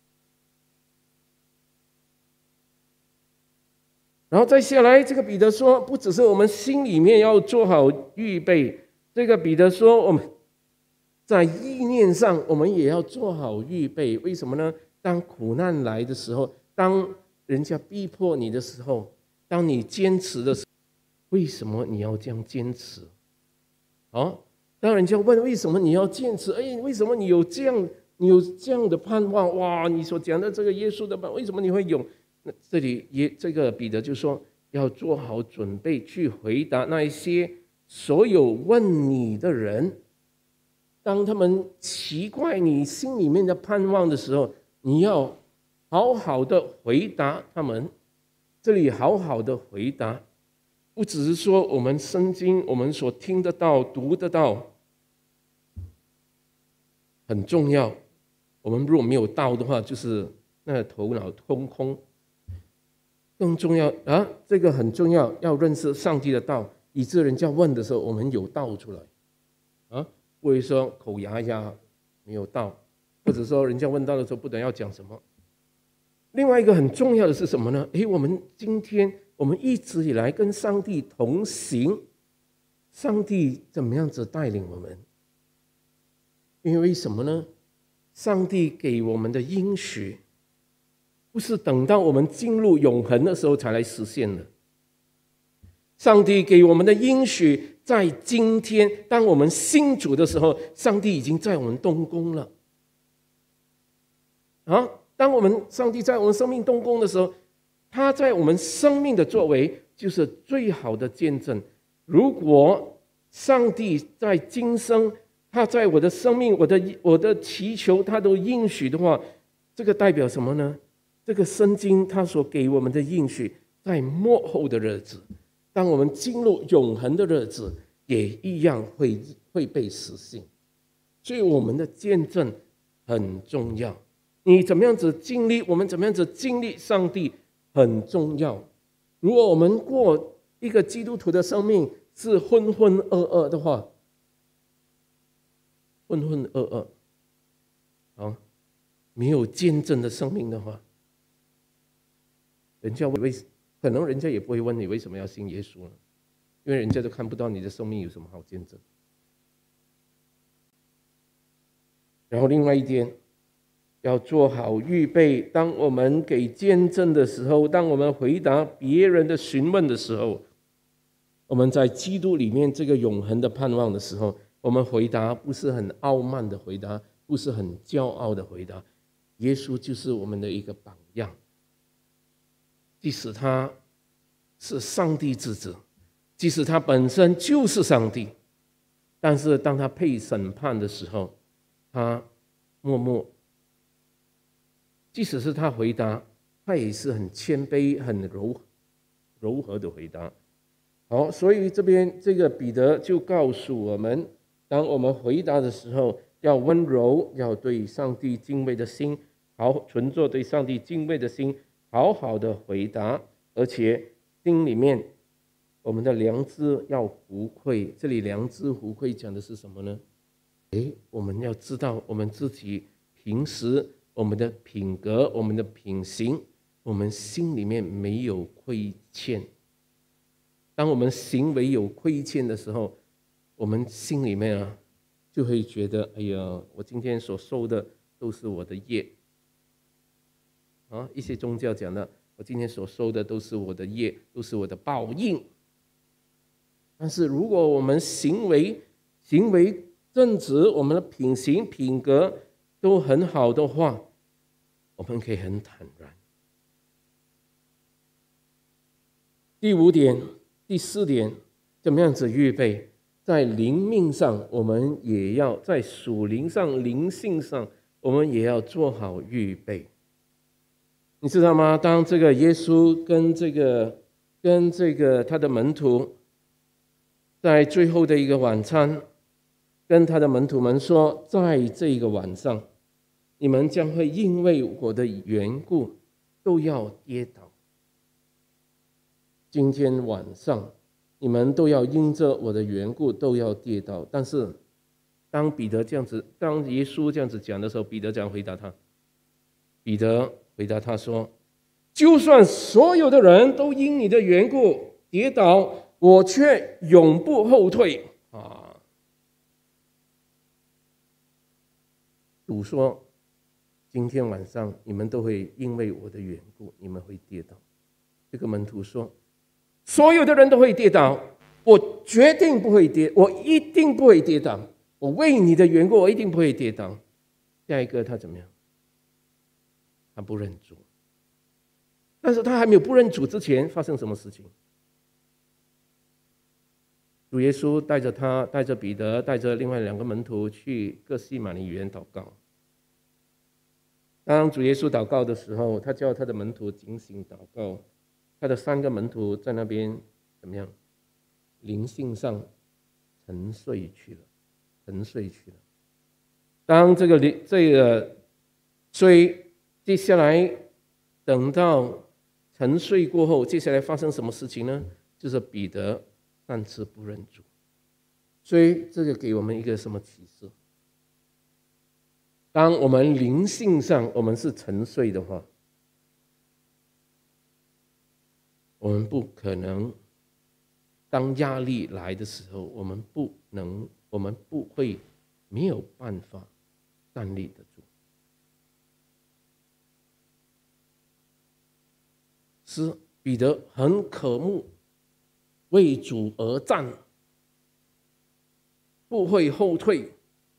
然后再下来，这个彼得说，不只是我们心里面要做好预备，这个彼得说，我们在意念上我们也要做好预备。为什么呢？当苦难来的时候，当人家逼迫你的时候，当你坚持的时候，为什么你要这样坚持？哦，当人家问为什么你要坚持，哎，为什么你有这样你有这样的盼望？哇，你所讲的这个耶稣的盼望，为什么你会有？那这里也这个彼得就说，要做好准备去回答那一些所有问你的人。当他们奇怪你心里面的盼望的时候，你要好好的回答他们。这里好好的回答，不只是说我们圣经我们所听得到读得到很重要，我们如果没有道的话，就是那个头脑空空。更重要啊，这个很重要，要认识上帝的道，以致人家问的时候，我们有道出来啊，不会说口牙牙没有道，或者说人家问到的时候不懂要讲什么。另外一个很重要的是什么呢？诶，我们今天我们一直以来跟上帝同行，上帝怎么样子带领我们？因为什么呢？上帝给我们的应许不是等到我们进入永恒的时候才来实现的。上帝给我们的应许，在今天，当我们信主的时候，上帝已经在我们动工了。啊，当我们上帝在我们生命动工的时候，他在我们生命的作为就是最好的见证。如果上帝在今生，他在我的生命、我的我的祈求，他都应许的话，这个代表什么呢？这个圣经他所给我们的应许，在末后的日子，当我们进入永恒的日子，也一样会会被实现。所以我们的见证很重要。你怎么样子经历，我们怎么样子经历上帝很重要。如果我们过一个基督徒的生命是浑浑噩噩的话，浑浑噩噩，好，没有见证的生命的话，人家为可能人家也不会问你为什么要信耶稣呢？因为人家都看不到你的生命有什么好见证。然后另外一点，要做好预备，当我们给见证的时候，当我们回答别人的询问的时候，我们在基督里面这个永恒的盼望的时候，我们回答不是很傲慢的回答，不是很骄傲的回答。耶稣就是我们的一个榜样，即使他是上帝之子，即使他本身就是上帝，但是当他被审判的时候，他默默，即使是他回答，他也是很谦卑、很柔柔和的回答。好，所以这边这个彼得就告诉我们，当我们回答的时候，要温柔，要对上帝敬畏的心，好存着对上帝敬畏的心，好好的回答，而且心里面我们的良知要无愧。这里良知无愧讲的是什么呢？诶，我们要知道我们自己平时我们的品格、我们的品行，我们心里面没有亏欠。当我们行为有亏欠的时候，我们心里面啊就会觉得，哎呀，我今天所受的都是我的业啊。一些宗教讲的，我今天所受的都是我的业，都是我的报应。但是如果我们行为行为正直，我们的品行品格都很好的话，我们可以很坦然。第五点，第四点，怎么样子预备？在灵命上，我们也要在属灵上、灵性上，我们也要做好预备。你知道吗？当这个耶稣跟这个跟这个他的门徒在最后的一个晚餐， 跟他的门徒们说，在这个晚上，你们将会因为我的缘故都要跌倒。今天晚上你们都要因着我的缘故都要跌倒。但是当彼得这样子，当耶稣这样子讲的时候，彼得这样回答他。彼得回答他说，就算所有的人都因你的缘故跌倒，我却永不后退啊！主说，今天晚上你们都会因为我的缘故，你们会跌倒。这个门徒说，所有的人都会跌倒，我决定不会跌，我一定不会跌倒，我为你的缘故，我一定不会跌倒。下一个他怎么样？他不认主。但是他还没有不认主之前，发生什么事情？主耶稣带着他，带着彼得，带着另外两个门徒去各西马尼园祷告。当主耶稣祷告的时候，他叫他的门徒警醒祷告。他的三个门徒在那边怎么样？灵性上沉睡去了，沉睡去了。当这个这个，所以接下来等到沉睡过后，接下来发生什么事情呢？就是彼得三次不认主。所以这个给我们一个什么启示？当我们灵性上我们是沉睡的话，我们不可能，当压力来的时候，我们不能，我们不会没有办法站立得住。是彼得很渴慕为主而战，不会后退，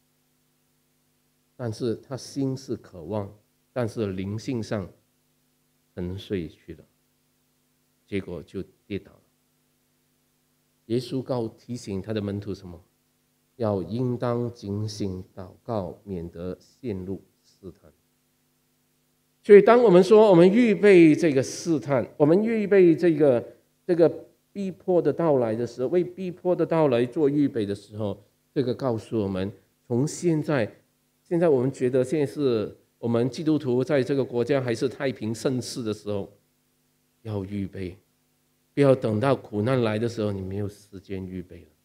但是他心是渴望，但是灵性上沉睡去了，结果就跌倒了。耶稣告提醒他的门徒什么？要应当警醒祷告，免得陷入试探。所以当我们说我们预备这个试探，我们预备这个这个逼迫的到来的时候，为逼迫的到来做预备的时候，这个告诉我们，从现在现在我们觉得现在是我们基督徒在这个国家还是太平盛世的时候，要预备，不要等到苦难来的时候你没有时间预备了。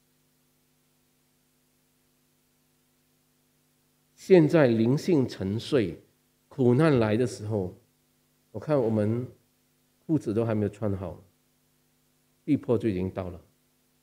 现在灵性沉睡，苦难来的时候，我看我们裤子都还没有穿好，逼迫就已经到了。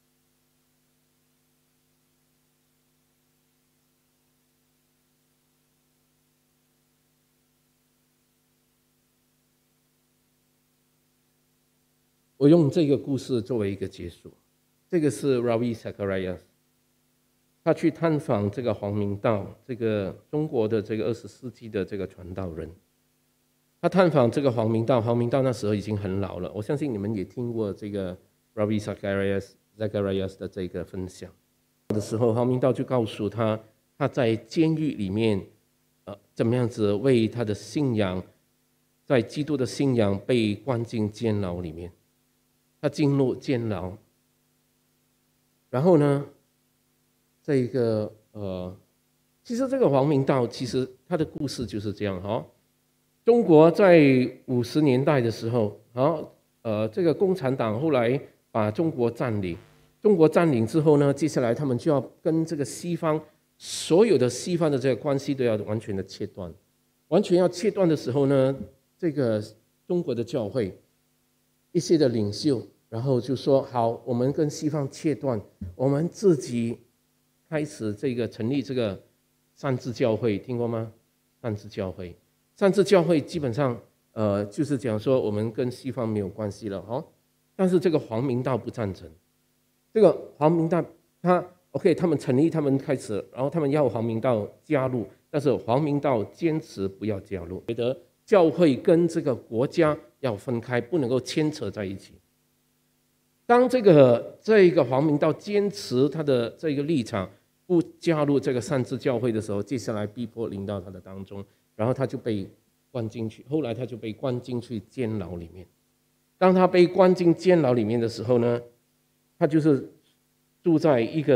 我用这个故事作为一个结束。这个是 Ravi Zacharias， 他去探访这个黄明道，这个中国的这个二十世纪的这个传道人。他探访这个黄明道，黄明道那时候已经很老了，我相信你们也听过这个 Ravi Zacharias Zacharias 的这个分享的时候，黄明道就告诉他，他在监狱里面，呃，怎么样子为他的信仰，在基督的信仰被关进监牢里面。他进入监牢，然后呢，这个呃，其实这个黄明道，其实他的故事就是这样哈。中国在五十年代的时候，好，呃，这个共产党后来把中国占领，中国占领之后呢，接下来他们就要跟这个西方所有的西方的这个关系都要完全的切断，完全要切断的时候呢，这个中国的教会一些的领袖，然后就说好，我们跟西方切断，我们自己开始这个成立这个三自教会，听过吗？三自教会，三自教会基本上呃就是讲说我们跟西方没有关系了哦。但是这个黄明道不赞成，这个黄明道他 OK， 他们成立，他们开始，然后他们要黄明道加入，但是黄明道坚持不要加入，觉得教会跟这个国家要分开，不能够牵扯在一起。当这个这个黄明道坚持他的这个立场，不加入这个三自教会的时候，接下来逼迫临到他的当中，然后他就被关进去，后来他就被关进去监牢里面。当他被关进监牢里面的时候呢，他就是住在一个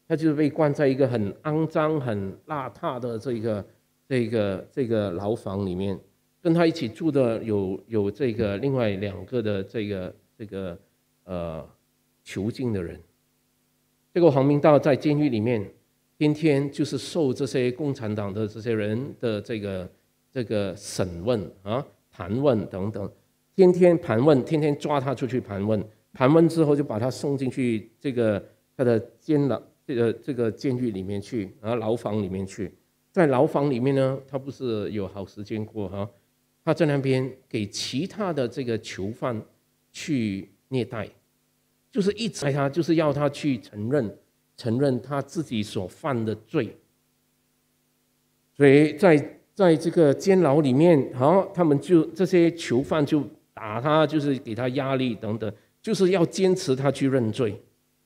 他就是被关在一个很肮脏、很邋遢的这个、这个、这个牢房里面。跟他一起住的有有这个另外两个的这个这个呃囚禁的人。这个黄明道在监狱里面，天天就是受这些共产党的这些人的这个这个审问啊、盘问等等，天天盘问，天天抓他出去盘问，盘问之后就把他送进去这个他的监牢这个这个监狱里面去啊，牢房里面去。在牢房里面呢，他不是有好时间过哈。他在那边给其他的这个囚犯去虐待，就是一直他就是要他去承认承认他自己所犯的罪。所以在在这个监牢里面，好，他们就这些囚犯就打他，就是给他压力等等，就是要坚持他去认罪。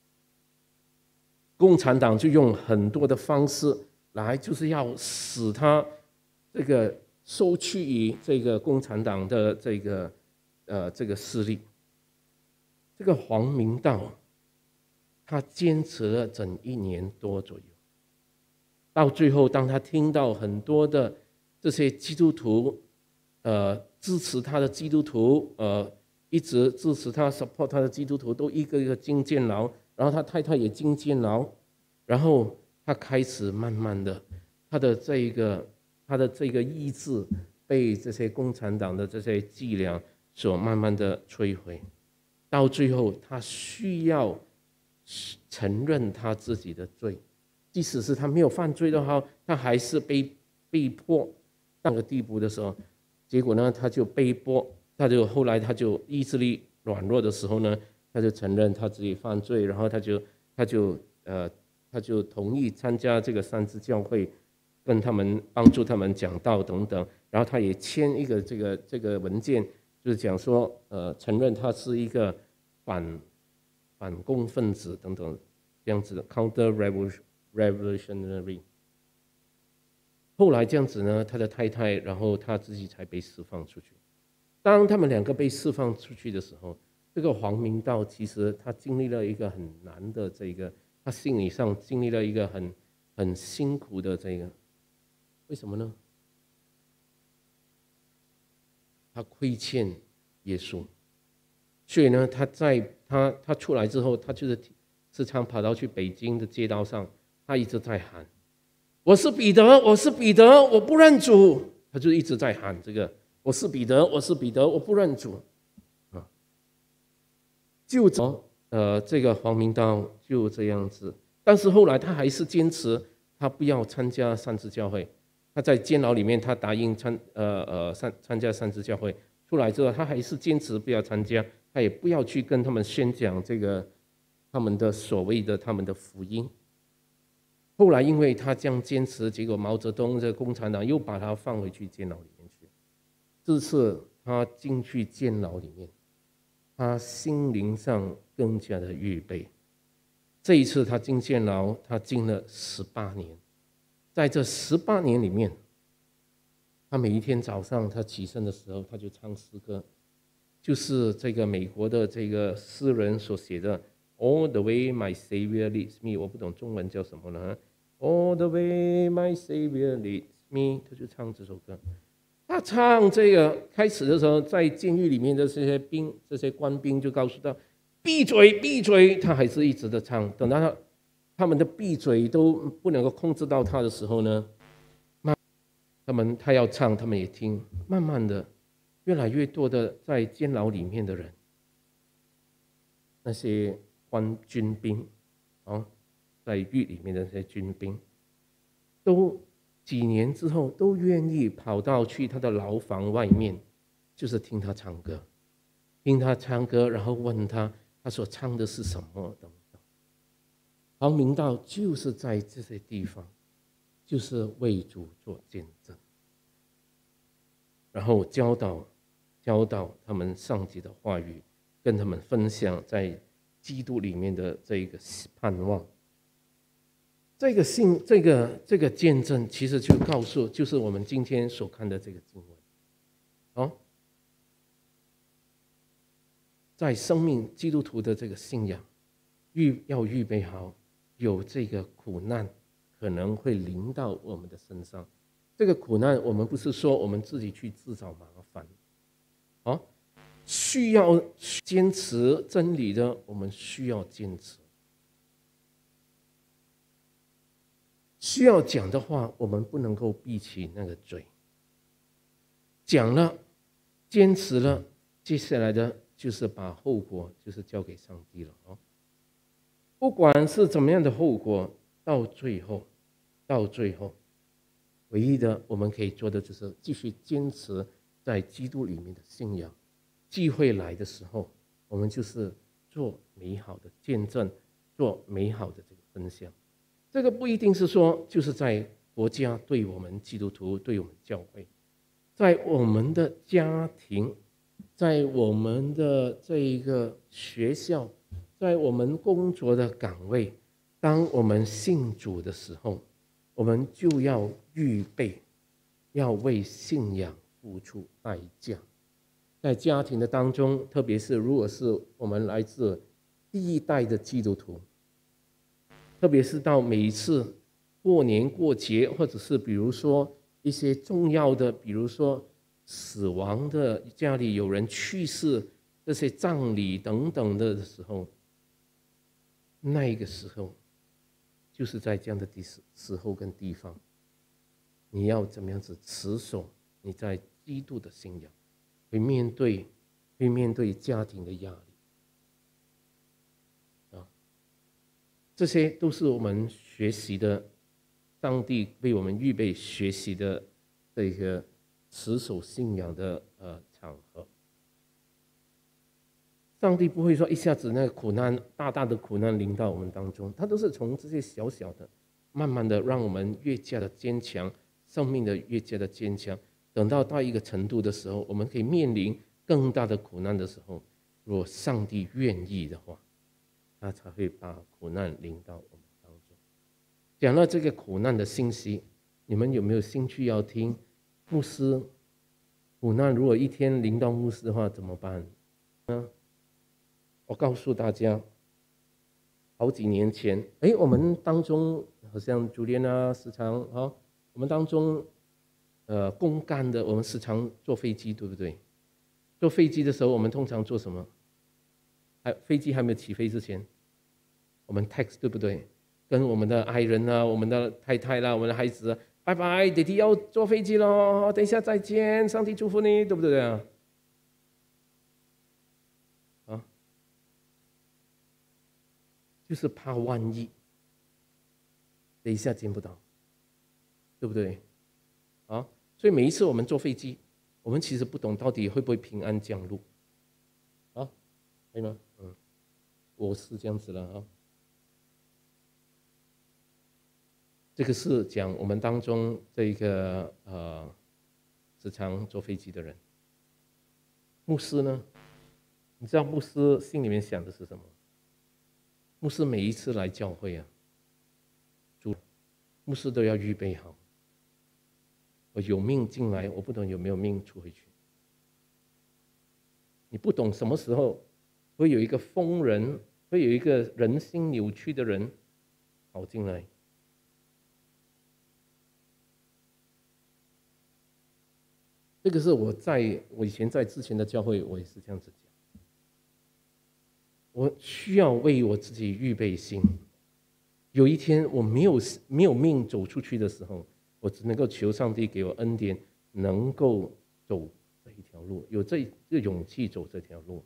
共产党就用很多的方式来，就是要使他这个收取于这个共产党的这个呃这个势力。这个黄明道，他坚持了整一年多左右，到最后，当他听到很多的这些基督徒，呃支持他的基督徒，呃一直支持他 support 他的基督徒都一个一个进监牢，然后他太太也进监牢，然后他开始慢慢的，他的这一个。他的这个意志被这些共产党的这些伎俩所慢慢的摧毁，到最后他需要承认他自己的罪，即使是他没有犯罪的话，他还是被被迫到那个地步的时候，结果呢，他就被迫，他就后来他就意志力软弱的时候呢，他就承认他自己犯罪，然后他就他就呃他就同意参加这个三自教会。跟他们帮助他们讲道等等，然后他也签一个这个这个文件，就是讲说，呃，承认他是一个反反共分子等等这样子的 counter revolutionary。后来这样子呢，他的太太，然后他自己才被释放出去。当他们两个被释放出去的时候，这个黄明道其实他经历了一个很难的这个，他心理上经历了一个很很辛苦的这个。为什么呢？他亏欠耶稣，所以呢，他在他他出来之后，他就是时常跑到去北京的街道上，他一直在喊：“我是彼得，我是彼得，我不认主。”他就一直在喊这个：“我是彼得，我是彼得，我不认主。”啊，就呃，这个黄明道就这样子，但是后来他还是坚持，他不要参加三自教会。他在监牢里面，他答应参呃呃参参加三自教会，出来之后，他还是坚持不要参加，他也不要去跟他们宣讲这个他们的所谓的他们的福音。后来因为他这样坚持，结果毛泽东这个共产党又把他放回去监牢里面去。这次他进去监牢里面，他心灵上更加的预备。这一次他进监牢，他进了十八年。在这十八年里面，他每一天早上他起身的时候，他就唱诗歌，就是这个美国的这个诗人所写的 All the way my Savior leads me， 我不懂中文叫什么呢 All the way my Savior leads me， 他就唱这首歌。他唱这个开始的时候，在监狱里面的这些兵、这些官兵就告诉他闭嘴闭嘴，他还是一直的唱。等到他他们的闭嘴都不能够控制到他的时候呢，他们他要唱，他们也听。慢慢的，越来越多的在监牢里面的人，那些官军兵啊，在狱里面的那些军兵，都几年之后都愿意跑到去他的牢房外面，就是听他唱歌，听他唱歌，然后问他他所唱的是什么等等。黄明道就是在这些地方，就是为主做见证，然后教导教导他们上级的话语，跟他们分享在基督里面的这个盼望。这个信，这个这个见证，其实就告诉，就是我们今天所看的这个经文。哦，在生命基督徒的这个信仰，预要预备好， 有这个苦难可能会临到我们的身上。这个苦难，我们不是说我们自己去自找麻烦，哦，需要坚持真理的，我们需要坚持；需要讲的话，我们不能够闭起那个嘴。讲了，坚持了，接下来的就是把后果就是交给上帝了哦。不管是怎么样的后果，到最后，到最后，唯一的我们可以做的就是继续坚持在基督里面的信仰。机会来的时候，我们就是做美好的见证，做美好的这个分享。这个不一定是说就是在国家对我们基督徒，对我们教会，在我们的家庭，在我们的这一个学校，在我们工作的岗位，当我们信主的时候，我们就要预备，要为信仰付出代价。在家庭的当中，特别是如果是我们来自第一代的基督徒，特别是到每一次过年过节，或者是比如说一些重要的，比如说死亡的，家里有人去世，这些葬礼等等的时候，那个时候就是在这样的时候跟地方，你要怎么样子持守你在基督的信仰，会面对会面对家庭的压力啊，这些都是我们学习的，上帝为我们预备学习的这个持守信仰的呃场合。上帝不会说一下子那个苦难大大的苦难临到我们当中，他都是从这些小小的慢慢的让我们越加的坚强，生命的越加的坚强。等到到一个程度的时候，我们可以面临更大的苦难的时候，如果上帝愿意的话，他才会把苦难临到我们当中。讲到这个苦难的信息，你们有没有兴趣要听？牧师，苦难如果一天临到牧师的话怎么办呢？我告诉大家，好几年前，哎，我们当中好像朱莲啊，时常啊，我们当中，呃，公干的，我们时常坐飞机，对不对？坐飞机的时候，我们通常做什么？还飞机还没有起飞之前，我们 text 对不对？跟我们的爱人啊，我们的太太啦，我们的孩子啊，拜拜，弟弟要坐飞机咯，等一下再见，上帝祝福你，对不对啊？啊，就是怕万一，等一下见不到，对不对？啊，所以每一次我们坐飞机，我们其实不懂到底会不会平安降落，啊，可以吗？嗯，我是这样子了啊。这个是讲我们当中这个呃时常坐飞机的人。牧师呢，你知道牧师心里面想的是什么？牧师每一次来教会啊，主牧师都要预备好，我有命进来，我不懂有没有命出回去。你不懂什么时候会有一个疯人，会有一个人心扭曲的人跑进来。这个是我在我以前在之前的教会，我也是这样子讲。我需要为我自己预备心。有一天我没有没有命走出去的时候，我只能够求上帝给我恩典，能够走这一条路，有这这勇气走这条路。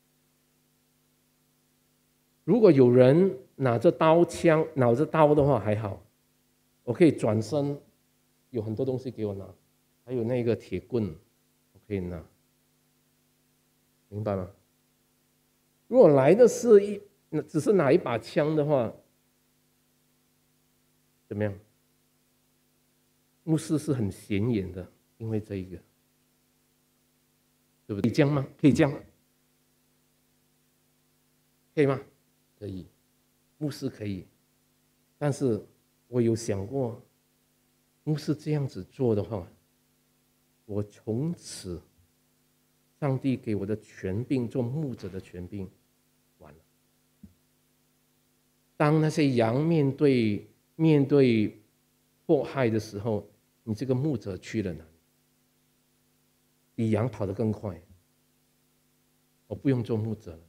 如果有人拿着刀枪，拿着刀的话还好，我可以转身，有很多东西给我拿。还有那个铁棍，我可以拿，明白吗？如果来的是一，只是拿一把枪的话，怎么样？牧师是很显眼的，因为这一个，对不对？可以这样吗？可以这样吗？可以吗？可以，牧师可以，但是我有想过，牧师这样子做的话，我从此，上帝给我的权柄，做牧者的权柄，完了。 当那些羊面对面对迫害的时候，你这个牧者去了哪里？比羊跑得更快，我不用做牧者了。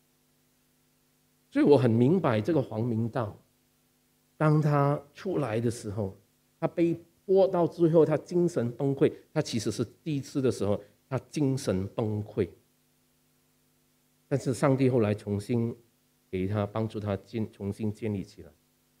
所以我很明白这个黄明道，当他出来的时候，他被迫到最后，他精神崩溃。他其实是第一次的时候，他精神崩溃，但是上帝后来重新给他帮助他建重新建立起来。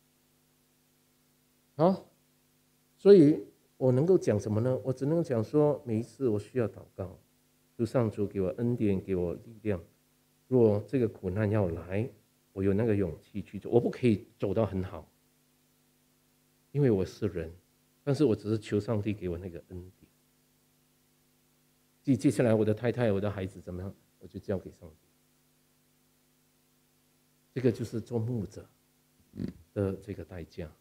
好，所以我能够讲什么呢？我只能讲说，每一次我需要祷告，求上主给我恩典，给我力量。若这个苦难要来，我有那个勇气去做。我不可以走到很好，因为我是人，但是我只是求上帝给我那个恩典。接接下来我的太太、我的孩子怎么样，我就交给上帝。这个就是做牧者的这个代价。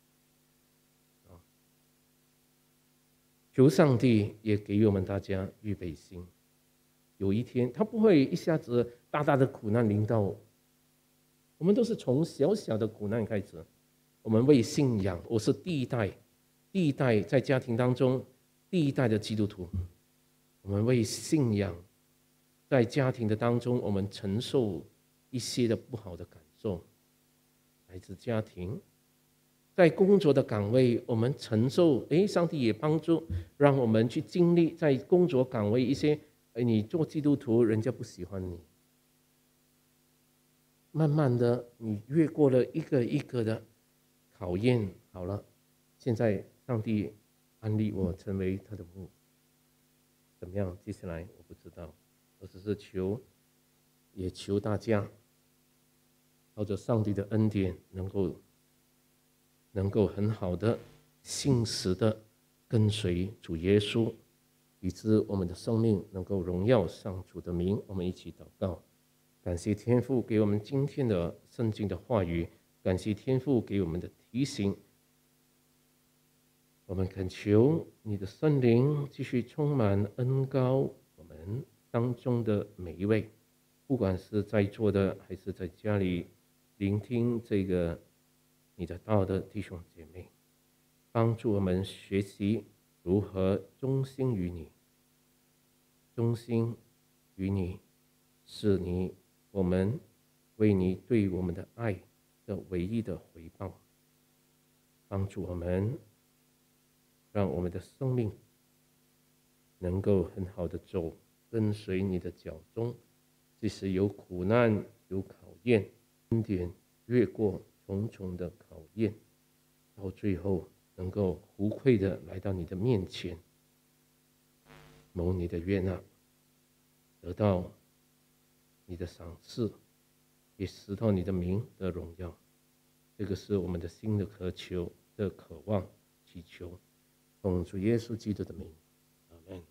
求上帝也给予我们大家预备心，有一天他不会一下子大大的苦难临到我，我们都是从小小的苦难开始。我们为信仰，我是第一代，第一代在家庭当中第一代的基督徒，我们为信仰，在家庭的当中，我们承受一些的不好的感受，来自家庭。在工作的岗位，我们承受，诶，上帝也帮助，让我们去经历在工作岗位一些，诶，你做基督徒，人家不喜欢你。慢慢的，你越过了一个一个的考验，好了，现在上帝安立我成为他的牧，怎么样？接下来我不知道，我只是求，也求大家，靠着上帝的恩典，能够。能够很好的信实的跟随主耶稣，以致我们的生命能够荣耀上主的名。我们一起祷告，感谢天父给我们今天的圣经的话语，感谢天父给我们的提醒。我们恳求你的圣灵继续充满恩膏我们当中的每一位，不管是在座的还是在家里聆听这个你的道的弟兄姐妹，帮助我们学习如何忠心于你。忠心于你，是你我们为你对我们的爱的唯一的回报。帮助我们，让我们的生命能够很好的走，跟随你的脚踪，即使有苦难、有考验，恩典越过重重的考验，到最后能够无愧的来到你的面前，蒙你的悦纳，得到你的赏赐，也使到你的名的荣耀。这个是我们的心的渴求的渴望祈求，奉主耶稣基督的名，阿们。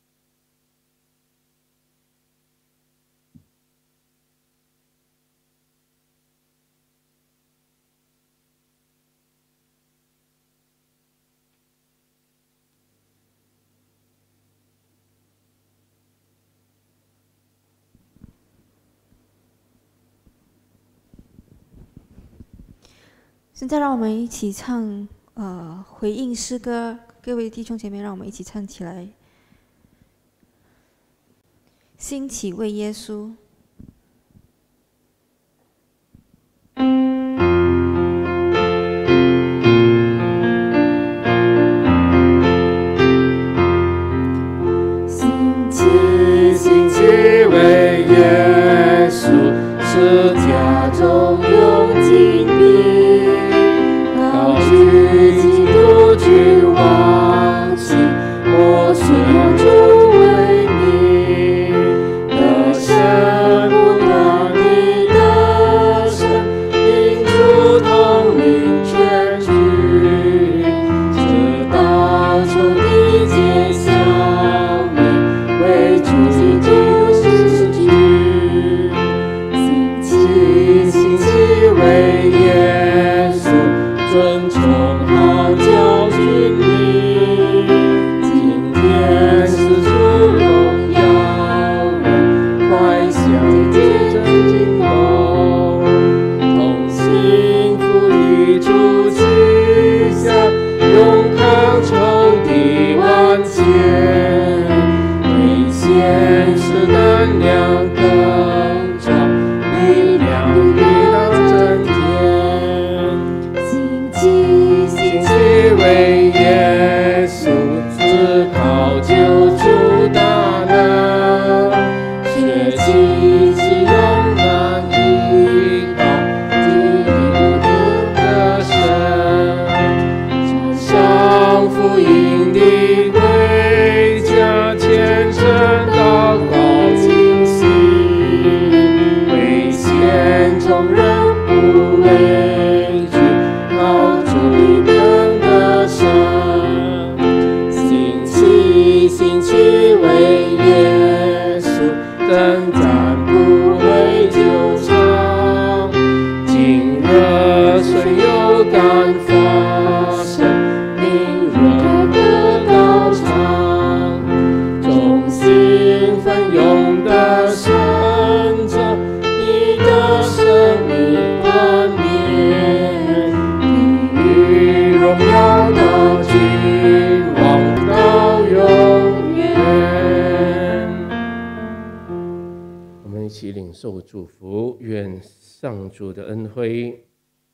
现在让我们一起唱呃回应诗歌，各位弟兄姐妹，让我们一起唱起来。兴起为耶稣。 兴起，兴起为耶稣，是家中用尽力。基督君王起，我需要主为你的神。 畏惧，靠主你能得胜。兴起，兴起为耶稣，征战不会久长。今日虽有敢发生，明日的高唱。众兴奋勇的胜者，你的生命冠冕，你荣耀的君王到永远。我们一起领受祝福，愿上主的恩惠、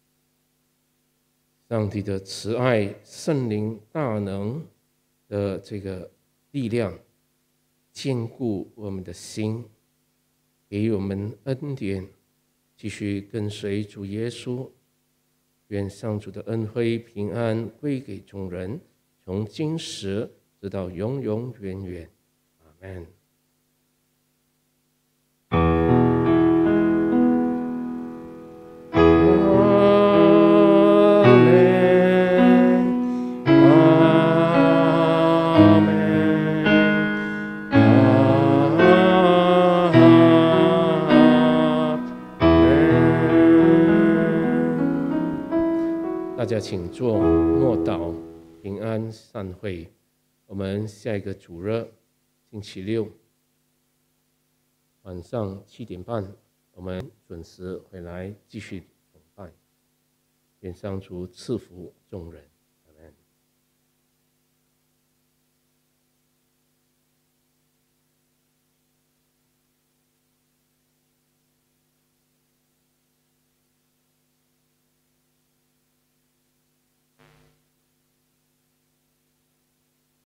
上帝的慈爱、圣灵大能的这个力量，坚固我们的心，给予我们恩典，继续跟随主耶稣。愿上主的恩惠平安归给众人，从今时直到永永远远。阿们。大家请坐，默祷，平安散会。我们下一个主日，星期六晚上七点半，我们准时回来继续崇拜。愿上主赐福众人。